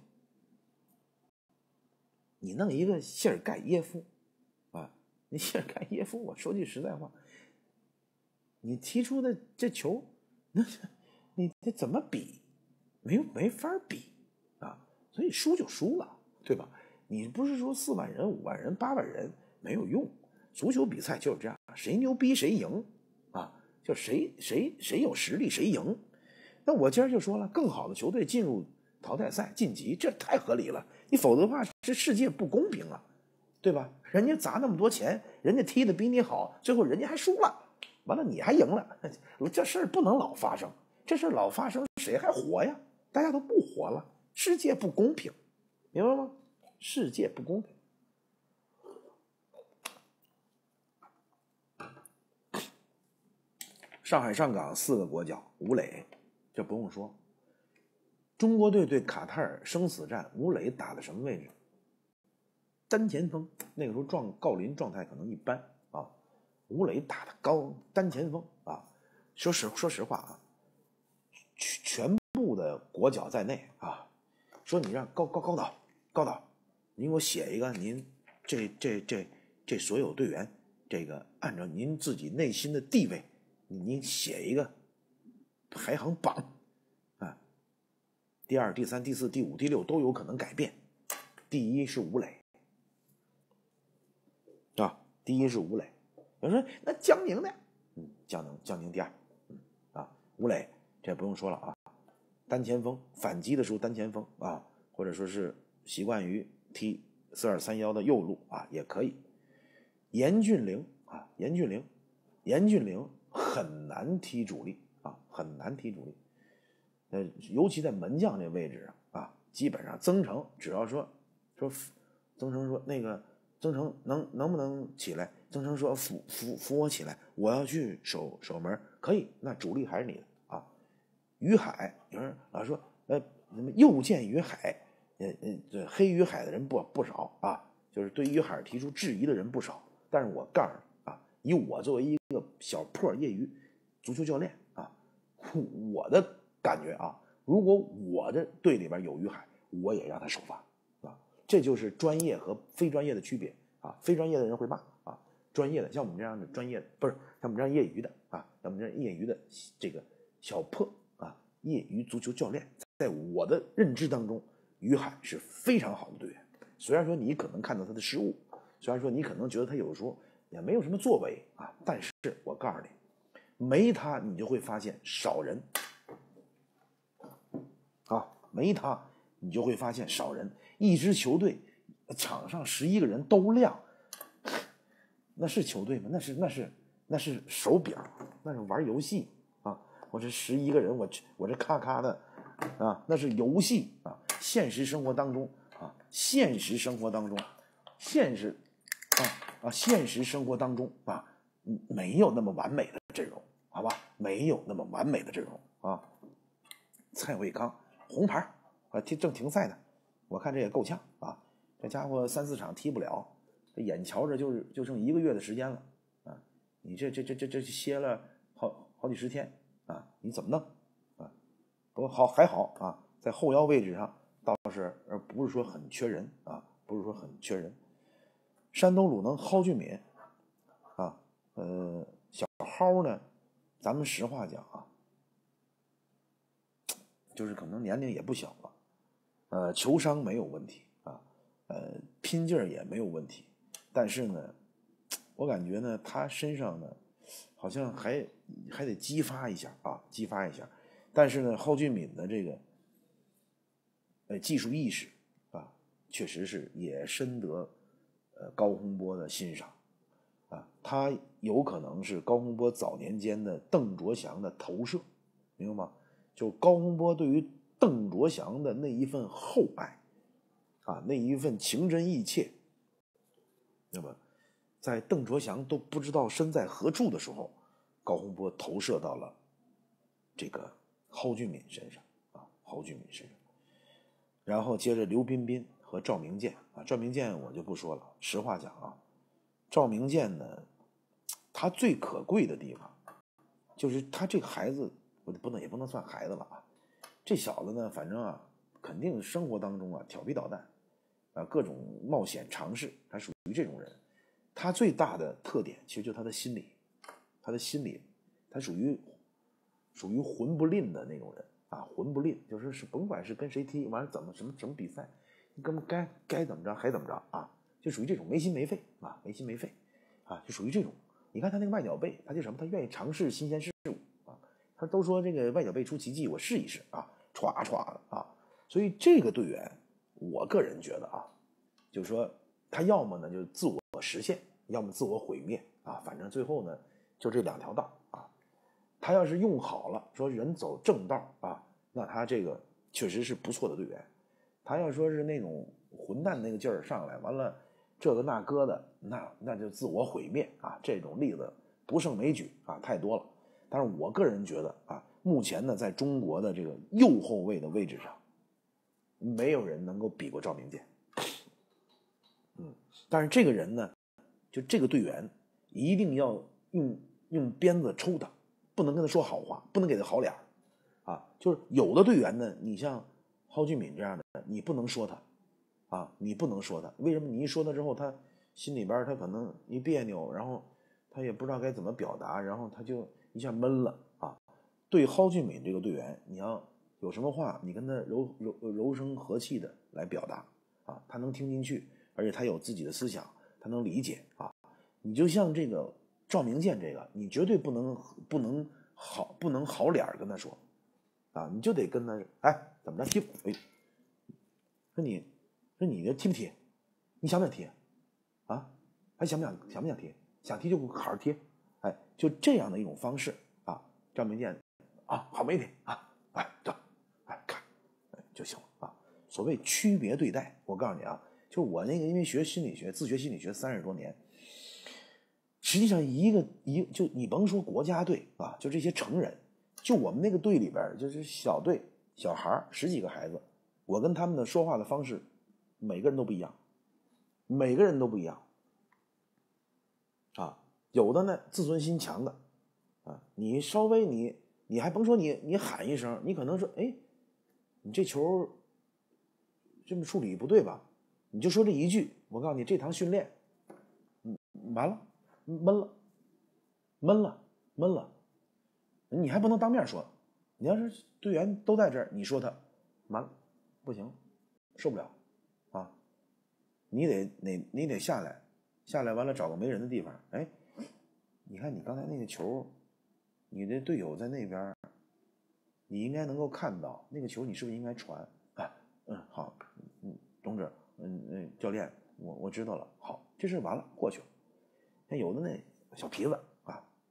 你弄一个谢尔盖耶夫啊，你谢尔盖耶夫，我说句实在话，你踢出的这球，那你这怎么比？没有没法比啊！所以输就输了，对吧？你不是说四万人、五万人、八万人没有用，足球比赛就是这样，谁牛逼谁赢啊！就谁谁谁有实力谁赢。那我今儿就说了，更好的球队进入淘汰赛晋级，这太合理了。你否则的话，这世界不公平啊，对吧？人家砸那么多钱，人家踢的比你好，最后人家还输了，完了你还赢了，这事儿不能老发生。这事儿老发生，谁还活呀？大家都不活了，世界不公平，明白吗？世界不公平。上海上港四个国脚，吴磊。这不用说，中国队对卡塔尔生死战，吴磊打的什么位置？单前锋。那个时候状郜林状态可能一般啊，吴磊打的高单前锋啊。说实说实话啊，全部的国脚在内啊，说你让高高高导高导，您给我写一个，您这这这这所有队员，这个按照您自己内心的地位，您写一个排行榜啊，第二、第三、第四、第五、第六都有可能改变。第一是吴磊啊，第一是吴磊。有人说那江宁呢？嗯，江宁江宁第二，嗯啊，吴磊这不用说了啊，单前锋反击的时候单前锋啊，或者说是习惯于踢四二三一的右路啊也可以。严俊凌啊，严俊凌，严俊凌很难踢主力。啊，很难踢主力，呃，尤其在门将这位置啊，基本上曾诚只要说说，曾诚说那个曾诚能能不能起来？曾诚说扶扶扶我起来，我要去守守门，可以，那主力还是你的啊。于海有人老说呃什么又见于海，呃呃这黑于海的人不不少啊，就是对于海提出质疑的人不少，但是我告诉你啊，以我作为一个小破业余足球教练。我的感觉啊，如果我的队里边有于海，我也让他首发啊，这就是专业和非专业的区别啊。非专业的人会骂啊，专业的像我们这样的专业的不是像我们这样业余的啊，像我们这样业余的这个小破啊业余足球教练，在我的认知当中，于海是非常好的队员。虽然说你可能看到他的失误，虽然说你可能觉得他有时候也没有什么作为啊，但是我告诉你。没他，你就会发现少人啊！没他，你就会发现少人。一支球队场上十一个人都亮，那是球队吗？那是那是那是手表，那是玩游戏啊！我这十一个人，我我这咔咔的啊，那是游戏啊！现实生活当中啊，现实生活当中，现实啊啊，现实生活当中啊，没有那么完美的阵容，好吧？没有那么完美的阵容啊！蔡伟康红牌啊，踢正停赛呢，我看这也够呛啊！这家伙三四场踢不了，这眼瞧着就是就剩一个月的时间了啊！你这这这这这歇了好好几十天啊，你怎么弄啊？不过好还好啊，在后腰位置上倒是而不是说很缺人啊，不是说很缺人。山东鲁能蒿俊闵啊，呃，小蒿呢，咱们实话讲啊，就是可能年龄也不小了，呃，球商没有问题啊，呃，拼劲儿也没有问题，但是呢，我感觉呢，他身上呢，好像还还得激发一下啊，激发一下。但是呢，蒿俊闵的这个呃技术意识啊，确实是也深得呃高洪波的欣赏啊。他有可能是高洪波早年间的邓卓翔的投射，明白吗？就高洪波对于邓卓翔的那一份厚爱啊，那一份情真意切，那么在邓卓翔都不知道身在何处的时候，高洪波投射到了这个蒿俊闵身上啊，蒿俊闵身上。然后接着刘彬彬和赵明剑啊，赵明剑我就不说了，实话讲啊，赵明剑呢，他最可贵的地方就是他这个孩子，我不能也不能算孩子了啊，这小子呢，反正啊，肯定生活当中啊调皮捣蛋啊，各种冒险尝试，他属于这种人。他最大的特点其实就他的心理，他的心理，他属于属于混不吝的那种人啊，混不吝就是是甭管是跟谁踢，完了怎么什么什么比赛，你根本该该怎么着还怎么着啊，就属于这种没心没肺啊，没心没肺啊，就属于这种。你看他那个外脚背，他就什么，他愿意尝试新鲜事物啊。他都说这个外脚背出奇迹，我试一试啊，歘歘的啊。所以这个队员，我个人觉得啊，就是说他要么呢就自我实现，要么自我毁灭啊，反正最后呢就这两条道啊。他要是用好了，说人走正道啊，那他这个确实是不错的队员。他要说是那种混蛋那个劲儿上来，完了这个那个的，那那就自我毁灭啊！这种例子不胜枚举啊，太多了。但是我个人觉得啊，目前呢，在中国的这个右后卫的位置上，没有人能够比过赵明剑。嗯，但是这个人呢，就这个队员一定要用用鞭子抽他，不能跟他说好话，不能给他好脸啊。就是有的队员呢，你像蒿俊闵这样的，你不能说他啊，你不能说他。为什么？你一说他之后，他心里边他可能一别扭，然后他也不知道该怎么表达，然后他就一下闷了啊。对蒿俊闵这个队员，你要有什么话，你跟他柔柔柔声和气的来表达啊，他能听进去，而且他有自己的思想，他能理解啊。你就像这个赵明剑这个，你绝对不能不能好不能好脸跟他说啊，你就得跟他哎怎么着踢哎，说你说你这踢不踢？你想不想踢啊？还想不想想不想踢？想踢就好好踢，哎，就这样的一种方式啊。赵明剑啊，好没问题啊，哎走，哎看，哎就行了啊。所谓区别对待，我告诉你啊，就是我那个因为学心理学，自学心理学三十多年，实际上一个一就你甭说国家队啊，就这些成人，就我们那个队里边就是小队小孩十几个孩子，我跟他们的说话的方式，每个人都不一样，每个人都不一样啊。有的呢自尊心强的啊，你稍微你你还甭说你你喊一声，你可能说哎，你这球这么处理不对吧？你就说这一句，我告诉你，这堂训练，嗯，完了，闷了，闷了，闷了，你还不能当面说，你要是队员都在这儿，你说他，完了，不行，受不了，啊，你得你你得下来，下来完了找个没人的地方，哎，你看你刚才那个球，你的队友在那边，你应该能够看到那个球，你是不是应该传？啊，嗯，好，嗯，董事，嗯嗯，教练，我我知道了，好，这事完了，过去了。像有的那小皮子啊，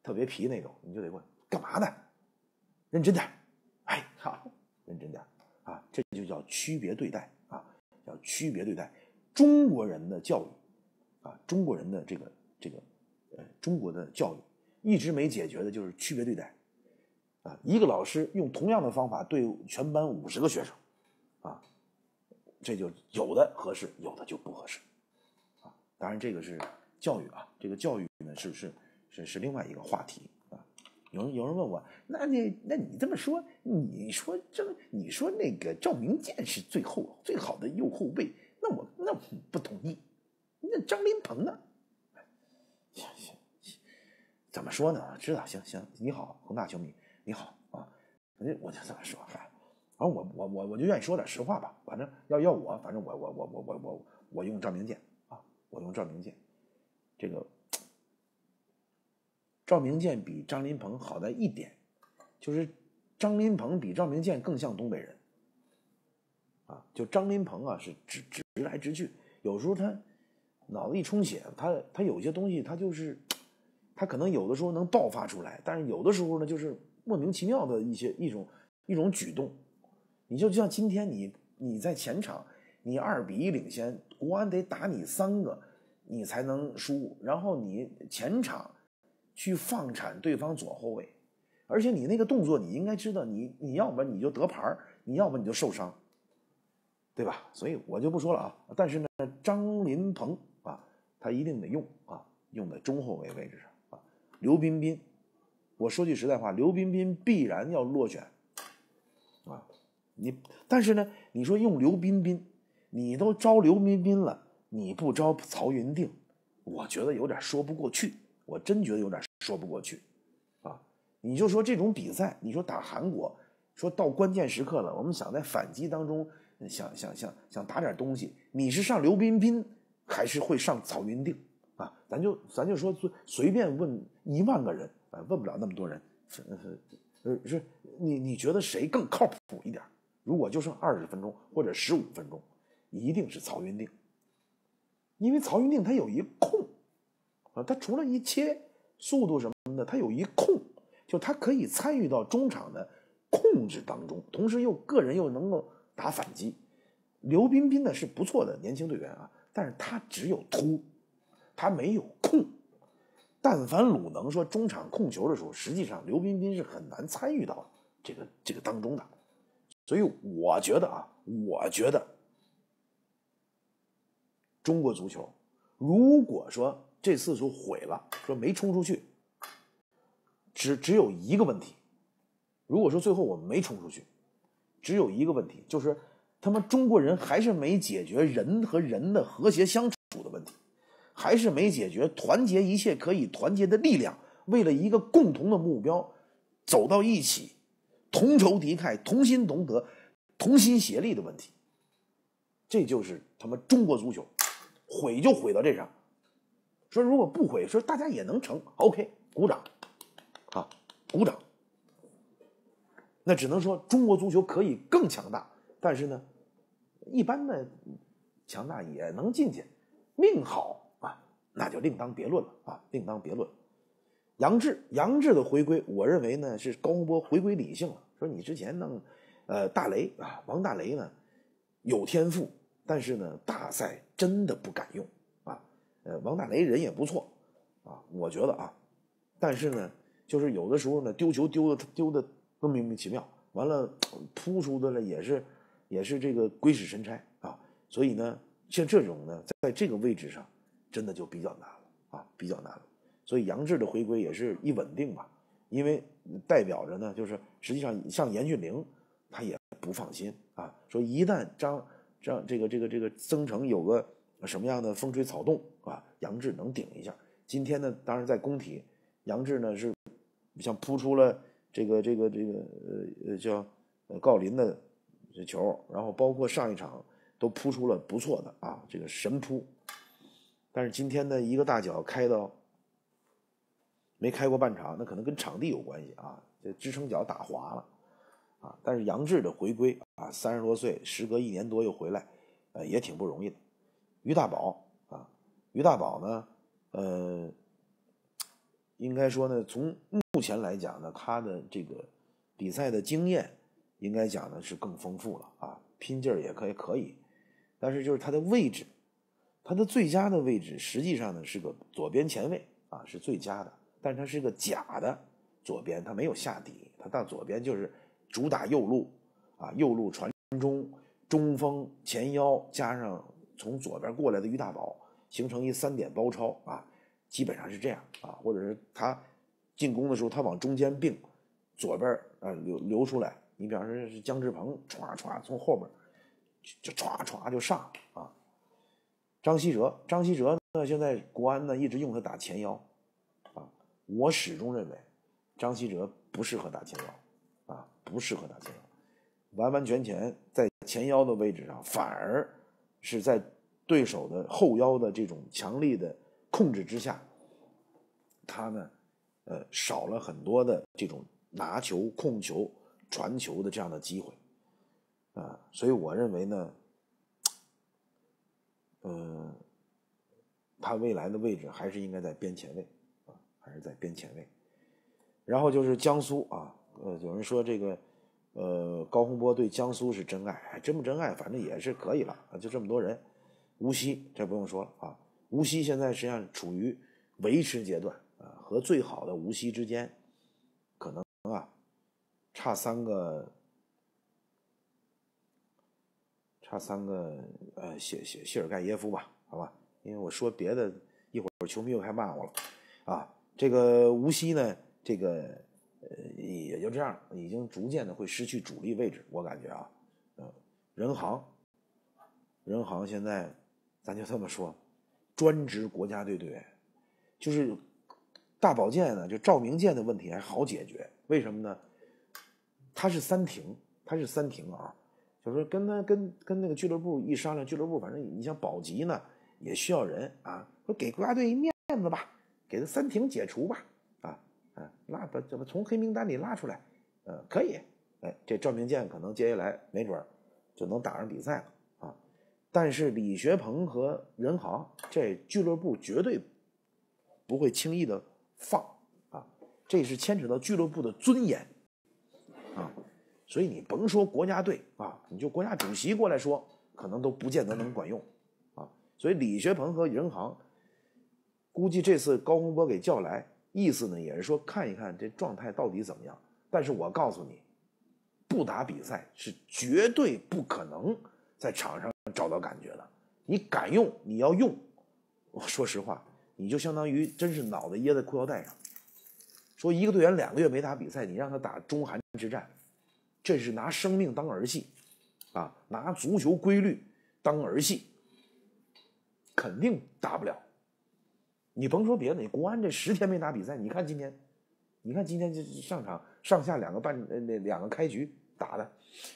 特别皮那种，你就得问干嘛呢？认真点，哎，好，认真点啊，这就叫区别对待啊，叫区别对待。中国人的教育啊，中国人的这个这个呃，中国的教育一直没解决的就是区别对待啊，一个老师用同样的方法对全班五十个学生啊，这就有的合适，有的就不合适啊。当然这个是教育啊，这个教育呢是是是是另外一个话题啊。有人有人问我，那你那你这么说，你说这你说那个赵明剑是最后最好的右后卫，那我那我不同意。那张琳芃呢？行行行，怎么说呢？知道，行行，你好，恒大球迷，你好啊。我就我就这么说，嗨，反正我我我我就愿意说点实话吧。反正要要我，反正我我我我我我我用赵明剑啊，我用赵明剑。这个赵明剑比张琳芃好在一点，就是张琳芃比赵明剑更像东北人啊。就张琳芃啊是直直来直去，有时候他脑子一充血，他他有些东西他就是他可能有的时候能爆发出来，但是有的时候呢就是莫名其妙的一些一种一种举动。你就像今天你你在前场你二比一领先，国安得打你三个你才能输，然后你前场去放铲对方左后卫，而且你那个动作你应该知道，你你要不然你就得牌，你要不然你就受伤，对吧？所以我就不说了啊。但是呢，张琳芃啊，他一定得用啊，用在中后卫位置上啊。刘彬彬，我说句实在话，刘彬彬必然要落选啊。你但是呢，你说用刘彬彬，你都招刘彬彬了，你不招曹云定，我觉得有点说不过去，我真觉得有点说不过去啊。你就说这种比赛，你说打韩国，说到关键时刻了，我们想在反击当中想想想想打点东西，你是上刘彬彬还是会上曹云定啊？咱就咱就说随便问一万个人啊，问不了那么多人，呃是你你觉得谁更靠谱一点？如果就剩二十分钟或者十五分钟，一定是曹云定，因为曹云定他有一空啊，他除了一切速度什么的，他有一空，就他可以参与到中场的控制当中，同时又个人又能够打反击。刘彬彬呢是不错的年轻队员啊，但是他只有突，他没有控。但凡鲁能说中场控球的时候，实际上刘彬彬是很难参与到这个这个当中的。所以我觉得啊，我觉得中国足球如果说这次说毁了，说没冲出去，只只有一个问题。如果说最后我们没冲出去，只有一个问题，就是他们中国人还是没解决人和人的和谐相处的问题，还是没解决团结一切可以团结的力量，为了一个共同的目标走到一起，同仇敌忾，同心同德，同心协力的问题。这就是他们中国足球毁就毁到这上。说如果不毁，说大家也能成 OK， 鼓掌啊，鼓掌。那只能说中国足球可以更强大，但是呢一般的强大也能进去，命好啊那就另当别论了啊，另当别论。杨志杨志的回归，我认为呢是高洪波回归理性了。说你之前弄呃大雷啊，王大雷呢有天赋，但是呢大赛真的不敢用啊。呃王大雷人也不错啊，我觉得啊，但是呢就是有的时候呢丢球丢的丢的都莫名其妙，完了扑出的了也是也是这个鬼使神差啊。所以呢像这种呢在这个位置上真的就比较难了啊，比较难了。所以杨志的回归也是一稳定吧，因为代表着呢，就是实际上像严俊凌，他也不放心啊，说一旦张张这个这个这个曾诚有个什么样的风吹草动啊，杨志能顶一下。今天呢，当然在工体，杨志呢是像扑出了这个这个这个呃叫呃郜林的球，然后包括上一场都扑出了不错的啊这个神扑，但是今天的一个大脚开到。没开过半场，那可能跟场地有关系啊，这支撑脚打滑了啊。但是杨志的回归啊，三十多岁，时隔一年多又回来，呃，也挺不容易的。于大宝啊，于大宝呢，呃， 应该说呢，从目前来讲呢，他的这个比赛的经验，应该讲呢是更丰富了啊，拼劲儿也可以可以，但是就是他的位置，他的最佳的位置实际上呢是个左边前卫啊，是最佳的，但是他是个假的左边，他没有下底，他到左边就是主打右路啊，右路传中，中锋前腰加上从左边过来的于大宝，形成一三点包抄啊，基本上是这样啊，或者是他进攻的时候他往中间并，左边啊流流出来，你比方说是姜志鹏歘歘从后边就歘歘就上啊。张稀哲，张稀哲呢现在国安呢一直用他打前腰啊，我始终认为张稀哲不适合打前腰啊，不适合打前腰，完完全全在前腰的位置上，反而是在对手的后腰的这种强力的控制之下，他呢呃少了很多的这种拿球、控球、传球的这样的机会啊，所以我认为呢，呃，他未来的位置还是应该在边前卫啊，还是在边前卫。然后就是江苏啊，呃，有人说这个，呃，高洪波对江苏是真爱，还真不真爱，反正也是可以了啊，就这么多人。无锡这不用说了啊，无锡现在实际上处于维持阶段啊，和最好的无锡之间，可能啊，差三个，差三个，呃，谢谢谢尔盖耶夫吧，好吧，因为我说别的，一会儿球迷又开骂我了啊。这个无锡呢，这个呃也就这样，已经逐渐的会失去主力位置，我感觉啊，呃，人行，人行现在咱就这么说，专职国家队队员，就是大保健呢，就赵明剑的问题还好解决，为什么呢？他是三停，他是三停啊，就是说跟他跟跟那个俱乐部一商量，俱乐部反正你像保级呢也需要人啊，说给国家队一面子吧，给他三停解除吧，啊啊拉把怎么从黑名单里拉出来，呃可以，哎这赵明剑可能接下来没准就能打上比赛了啊，但是李学鹏和人行这俱乐部绝对不会轻易的放啊，这是牵扯到俱乐部的尊严啊。所以你甭说国家队啊，你就国家主席过来说，可能都不见得能管用啊。所以李学鹏和人行，估计这次高洪波给叫来，意思呢也是说看一看这状态到底怎么样。但是我告诉你，不打比赛是绝对不可能在场上找到感觉的。你敢用，你要用，我说实话，你就相当于真是脑袋掖在裤腰带上。说一个队员两个月没打比赛，你让他打中韩之战，这是拿生命当儿戏啊，拿足球规律当儿戏，肯定打不了。你甭说别的，你国安这十天没打比赛，你看今天，你看今天这上场上下两个半呃那两个开局打的，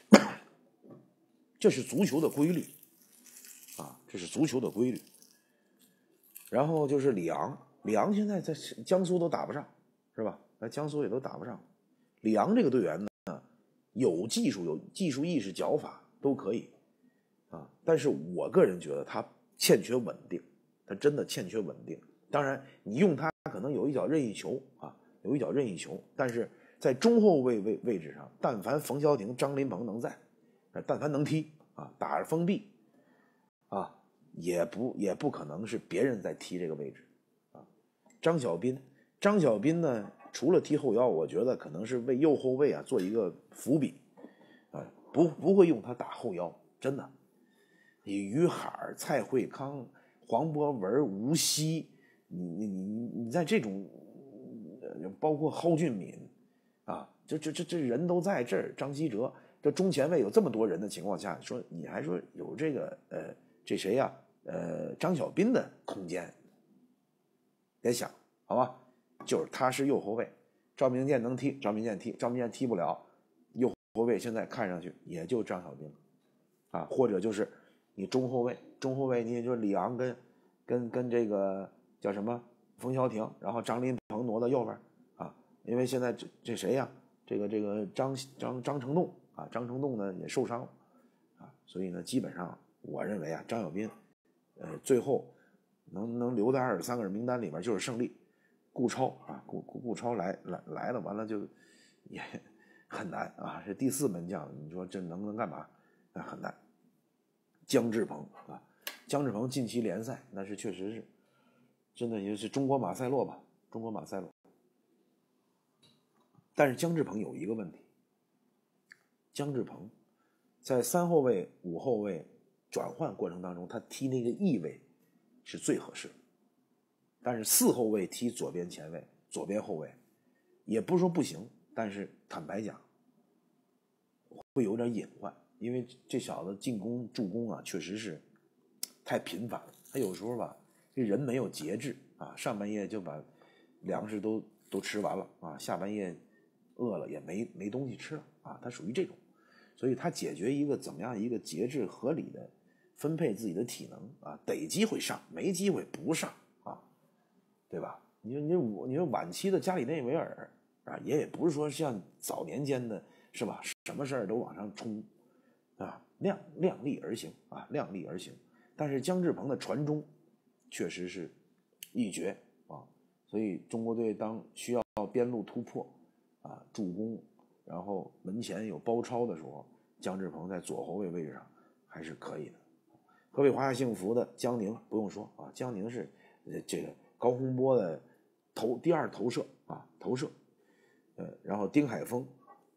这是足球的规律啊，这是足球的规律。然后就是里昂，里昂现在在江苏都打不上，是吧？在江苏也都打不上。里昂这个队员呢，有技术、有技术意识、脚法都可以啊，但是我个人觉得他欠缺稳定，他真的欠缺稳定。当然，你用他可能有一脚任意球啊，有一脚任意球，但是在中后卫位位置上，但凡冯潇霆、张琳芃能在，但凡能踢啊，打着封闭啊，也不也不可能是别人在踢这个位置啊。张小斌，张小斌呢，除了踢后腰，我觉得可能是为右后卫啊做一个伏笔啊，不不会用他打后腰，真的。你于海、蔡慧康、黄博文、吴曦，你你你你在这种，包括蒿俊闵啊，这这这这人都在这儿，张稀哲，这中前卫有这么多人的情况下，说你还说有这个呃这谁呀、啊？呃张小斌的空间，别想好吧，就是他是右后卫，赵明剑能踢，赵明剑踢，赵明剑踢不了，右后卫现在看上去也就张小斌啊，或者就是你中后卫，中后卫你也就是里昂跟跟跟这个叫什么冯潇霆，然后张琳芃挪到右边啊，因为现在这这谁呀、啊？这个这个张张张成栋啊，张成栋呢也受伤了啊，所以呢，基本上我认为啊，张小斌，呃，最后能能留在二十三个人名单里面就是胜利顾超啊，顾顾顾超来来来了，完了就也很难啊。这第四门将，你说这能能干嘛？那很难。姜志鹏啊，姜志鹏近期联赛那是确实是，真的也是中国马塞洛吧，中国马塞洛。但是姜志鹏有一个问题，姜志鹏在三后卫、五后卫转换过程当中，他踢那个翼位是最合适的。但是四后卫踢左边前卫、左边后卫，也不是说不行，但是坦白讲，会有点隐患，因为这小子进攻、助攻啊，确实是太频繁了。他有时候吧，这人没有节制啊，上半夜就把粮食都都吃完了啊，下半夜饿了也没没东西吃了啊，他属于这种，所以他解决一个怎么样一个节制合理的分配自己的体能啊，得机会上，没机会不上啊，对吧？你说你说你说晚期的加里内维尔啊，也也不是说像早年间的是吧，什么事儿都往上冲啊，量量力而行啊，量力而行。但是姜志鹏的传中确实是一绝啊，所以中国队当需要边路突破啊，助攻，然后门前有包抄的时候，姜志鹏在左后卫位置上还是可以的。河北华夏幸福的姜宁不用说啊，姜宁是这个高洪波的投第二投射啊，投射。呃，然后丁海峰，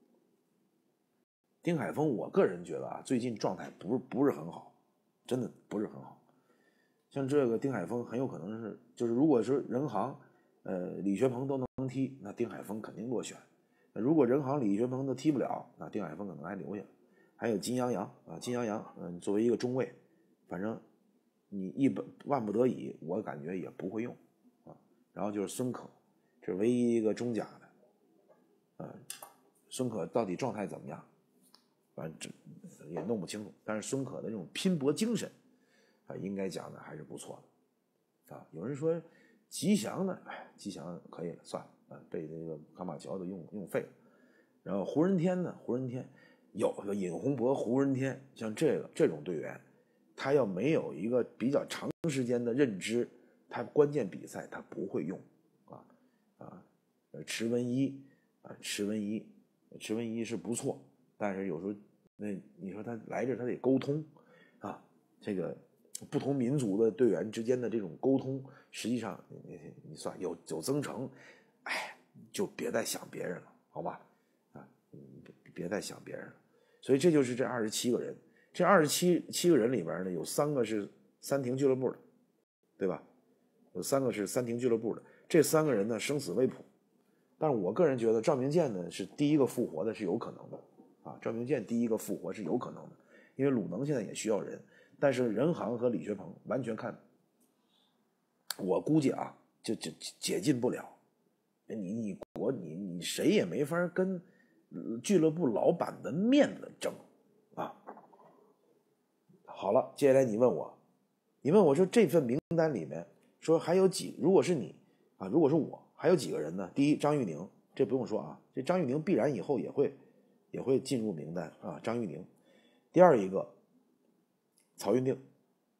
丁海峰，我个人觉得啊，最近状态不是不是很好，真的不是很好。像这个丁海峰很有可能是，就是如果说人行、呃李学鹏都能踢，那丁海峰肯定落选。那如果人行、李学鹏都踢不了，那丁海峰可能还留下。还有金阳阳啊，金阳阳，嗯，作为一个中卫，反正你一本万不得已，我感觉也不会用啊。然后就是孙可，这是唯一一个中甲的，啊，孙可到底状态怎么样？反正也弄不清楚。但是孙可的这种拼搏精神啊，应该讲的还是不错的啊。有人说吉祥呢，哎，吉祥可以算了啊，被这个卡马乔都用用废了。然后胡人天呢，胡人天有个尹洪博、胡人天，像这个这种队员，他要没有一个比较长时间的认知，他关键比赛他不会用啊啊。池文一啊，池文一，池文一是不错，但是有时候那你说他来这他得沟通啊，这个不同民族的队员之间的这种沟通，实际上你你算有有增程，哎，就别再想别人了，好吧？啊，别再想别人了。所以这就是这二十七个人，这二十七七个人里边呢，有三个是三庭俱乐部的，对吧？有三个是三庭俱乐部的，这三个人呢生死未卜。但是我个人觉得赵明剑呢是第一个复活的，是有可能的啊。赵明剑第一个复活是有可能的，因为鲁能现在也需要人，但是任航和李学鹏完全看，我估计啊，就就解禁不了。你你国你你谁也没法跟俱乐部老板的面子争啊。好了，接下来你问我，你问我说这份名单里面说还有几，如果是你啊，如果是我。还有几个人呢？第一，张玉宁，这不用说啊，这张玉宁必然以后也会也会进入名单啊。张玉宁，第二一个，曹云定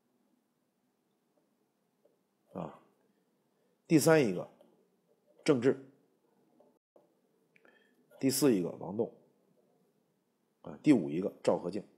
啊，第三一个，郑智，第四一个王栋啊，第五一个赵和敬。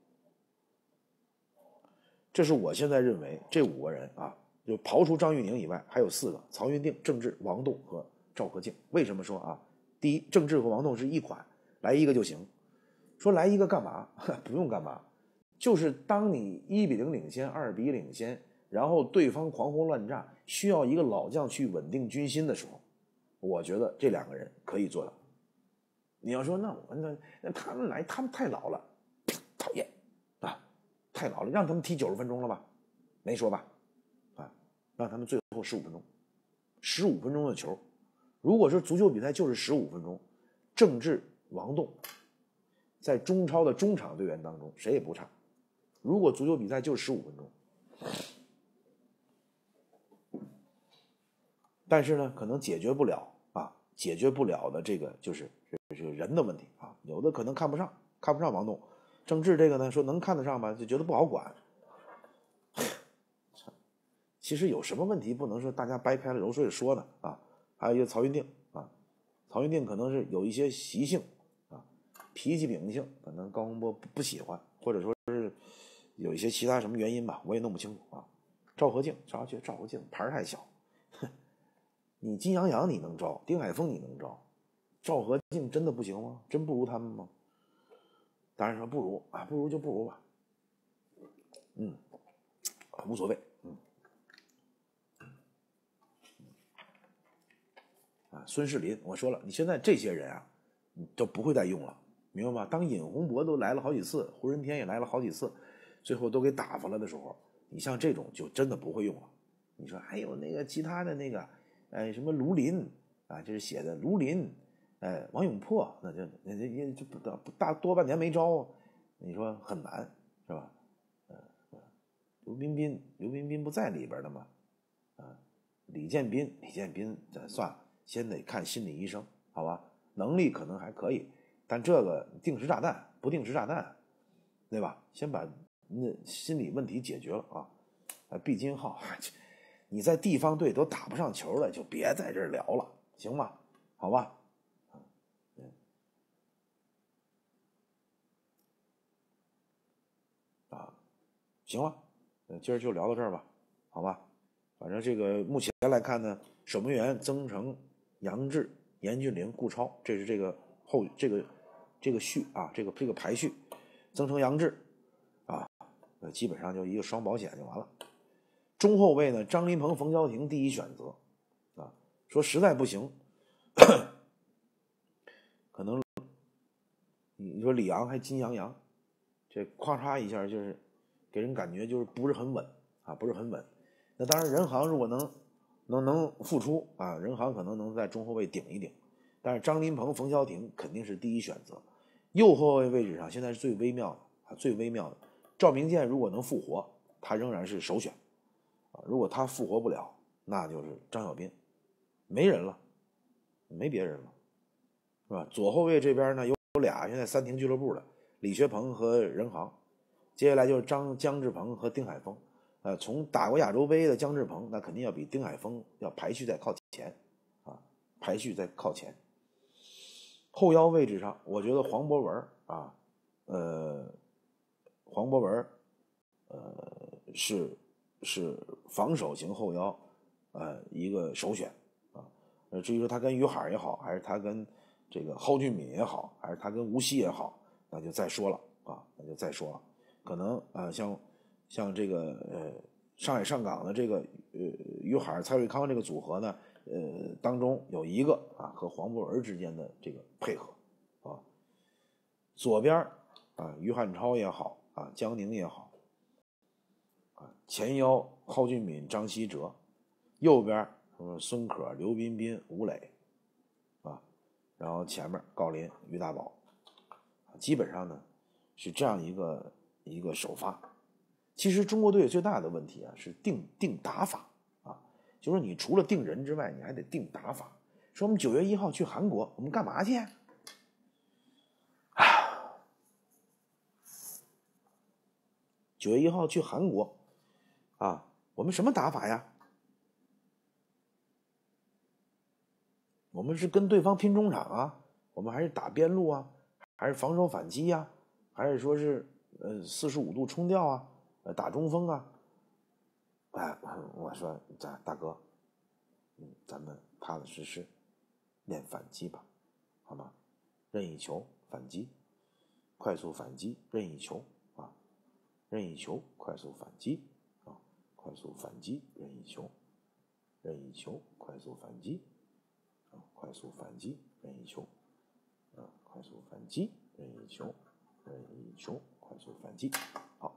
这是我现在认为这五个人啊，就刨除张玉宁以外，还有四个：曹云定、郑智、王栋和赵和敬。为什么说啊？第一，郑智和王栋是一款，来一个就行。说来一个干嘛？不用干嘛，就是当你一比零领先、二比一领先，然后对方狂轰乱炸，需要一个老将去稳定军心的时候，我觉得这两个人可以做到。你要说那我那那他们来，他们太老了，讨厌啊，太老了，让他们踢九十分钟了吧？没说吧？啊，让他们最后十五分钟，十五分钟的球。如果说足球比赛就是十五分钟，郑智、王栋在中超的中场队员当中谁也不差。如果足球比赛就是十五分钟，但是呢，可能解决不了啊，解决不了的这个就是这个人的问题啊，有的可能看不上，看不上王栋。郑智这个呢，说能看得上吧，就觉得不好管。其实有什么问题不能说大家掰开了揉碎了说呢啊？ 还有一个曹云定啊，曹云定可能是有一些习性啊，脾气秉性，可能高洪波不不喜欢，或者说是有一些其他什么原因吧，我也弄不清楚啊。赵和敬，赵觉得赵和敬牌太小，哼，你金阳洋你能招，丁海峰你能招，赵和敬真的不行吗？真不如他们吗？当然说不如啊，不如就不如吧，嗯，无所谓，嗯，啊，孙世林，我说了，你现在这些人啊，你都不会再用了，明白吗？当尹洪博都来了好几次，胡人天也来了好几次，最后都给打发了的时候，你像这种就真的不会用了。你说还有那个其他的那个，哎，什么卢林啊，就是写的卢林，哎，王永珀，那就那就就不大多半年没招，你说很难是吧？呃，刘彬彬，刘彬彬不在里边的吗？啊，李建斌，李建斌，这算了，先得看心理医生，好吧？能力可能还可以，但这个定时炸弹，不定时炸弹，对吧？先把那心理问题解决了啊！啊，毕金浩，你在地方队都打不上球了，就别在这儿聊了，行吗？好吧？啊，行了，今儿就聊到这儿吧，好吧？反正这个目前来看呢，守门员曾诚、杨志、严俊凌、顾超，这是这个后这个这个序啊，这个这个排序，曾诚、杨志啊，呃，基本上就一个双保险就完了。中后卫呢，张琳芃、冯潇霆第一选择啊，说实在不行，可能你说李昂还金阳洋，这咔嚓一下就是给人感觉就是不是很稳啊，不是很稳。那当然，任航如果能能能复出啊，任航可能能在中后卫顶一顶，但是张琳芃、冯潇霆肯定是第一选择。右后卫位置上现在是最微妙的啊，最微妙的。赵明剑如果能复活，他仍然是首选啊。如果他复活不了，那就是张小斌，没人了，没别人了，是吧？左后卫这边呢有俩现在三庭俱乐部的李学鹏和任航，接下来就是张姜志鹏和丁海峰。呃，从打过亚洲杯的姜志鹏，那肯定要比丁海峰要排序在靠前啊，排序在靠前。后腰位置上，我觉得黄博文啊，呃，黄博文，呃，是是防守型后腰，呃，一个首选啊。呃，至于说他跟于海也好，还是他跟这个蒿俊闵也好，还是他跟吴曦也好，那就再说了啊，那就再说了。可能啊、呃，像像这个呃上海上港的这个呃于海、蔡瑞康这个组合呢，呃当中有一个啊和黄博文之间的这个配合啊，左边啊于汉超也好啊，江宁也好啊，前腰蒿俊闵、张稀哲，右边什孙可、刘彬彬、吴磊啊，然后前面郜林、于大宝，基本上呢是这样一个一个首发。其实中国队最大的问题啊是定定打法啊，就是你除了定人之外，你还得定打法。说我们九月一号去韩国，我们干嘛去？九月一号去韩国啊，我们什么打法呀？我们是跟对方拼中场啊，我们还是打边路啊，还是防守反击呀、啊，还是说是呃四十五度冲吊啊，呃打中锋啊？哎，我说咱大哥，嗯，咱们踏踏实实练反击吧，好吗？任意球反击，快速反击，任意球啊，任意球快速反击啊，快速反击，任意球，任意球快速反击啊，快速反击，任意球啊，快速反击，任意球，任意球快速反击，好。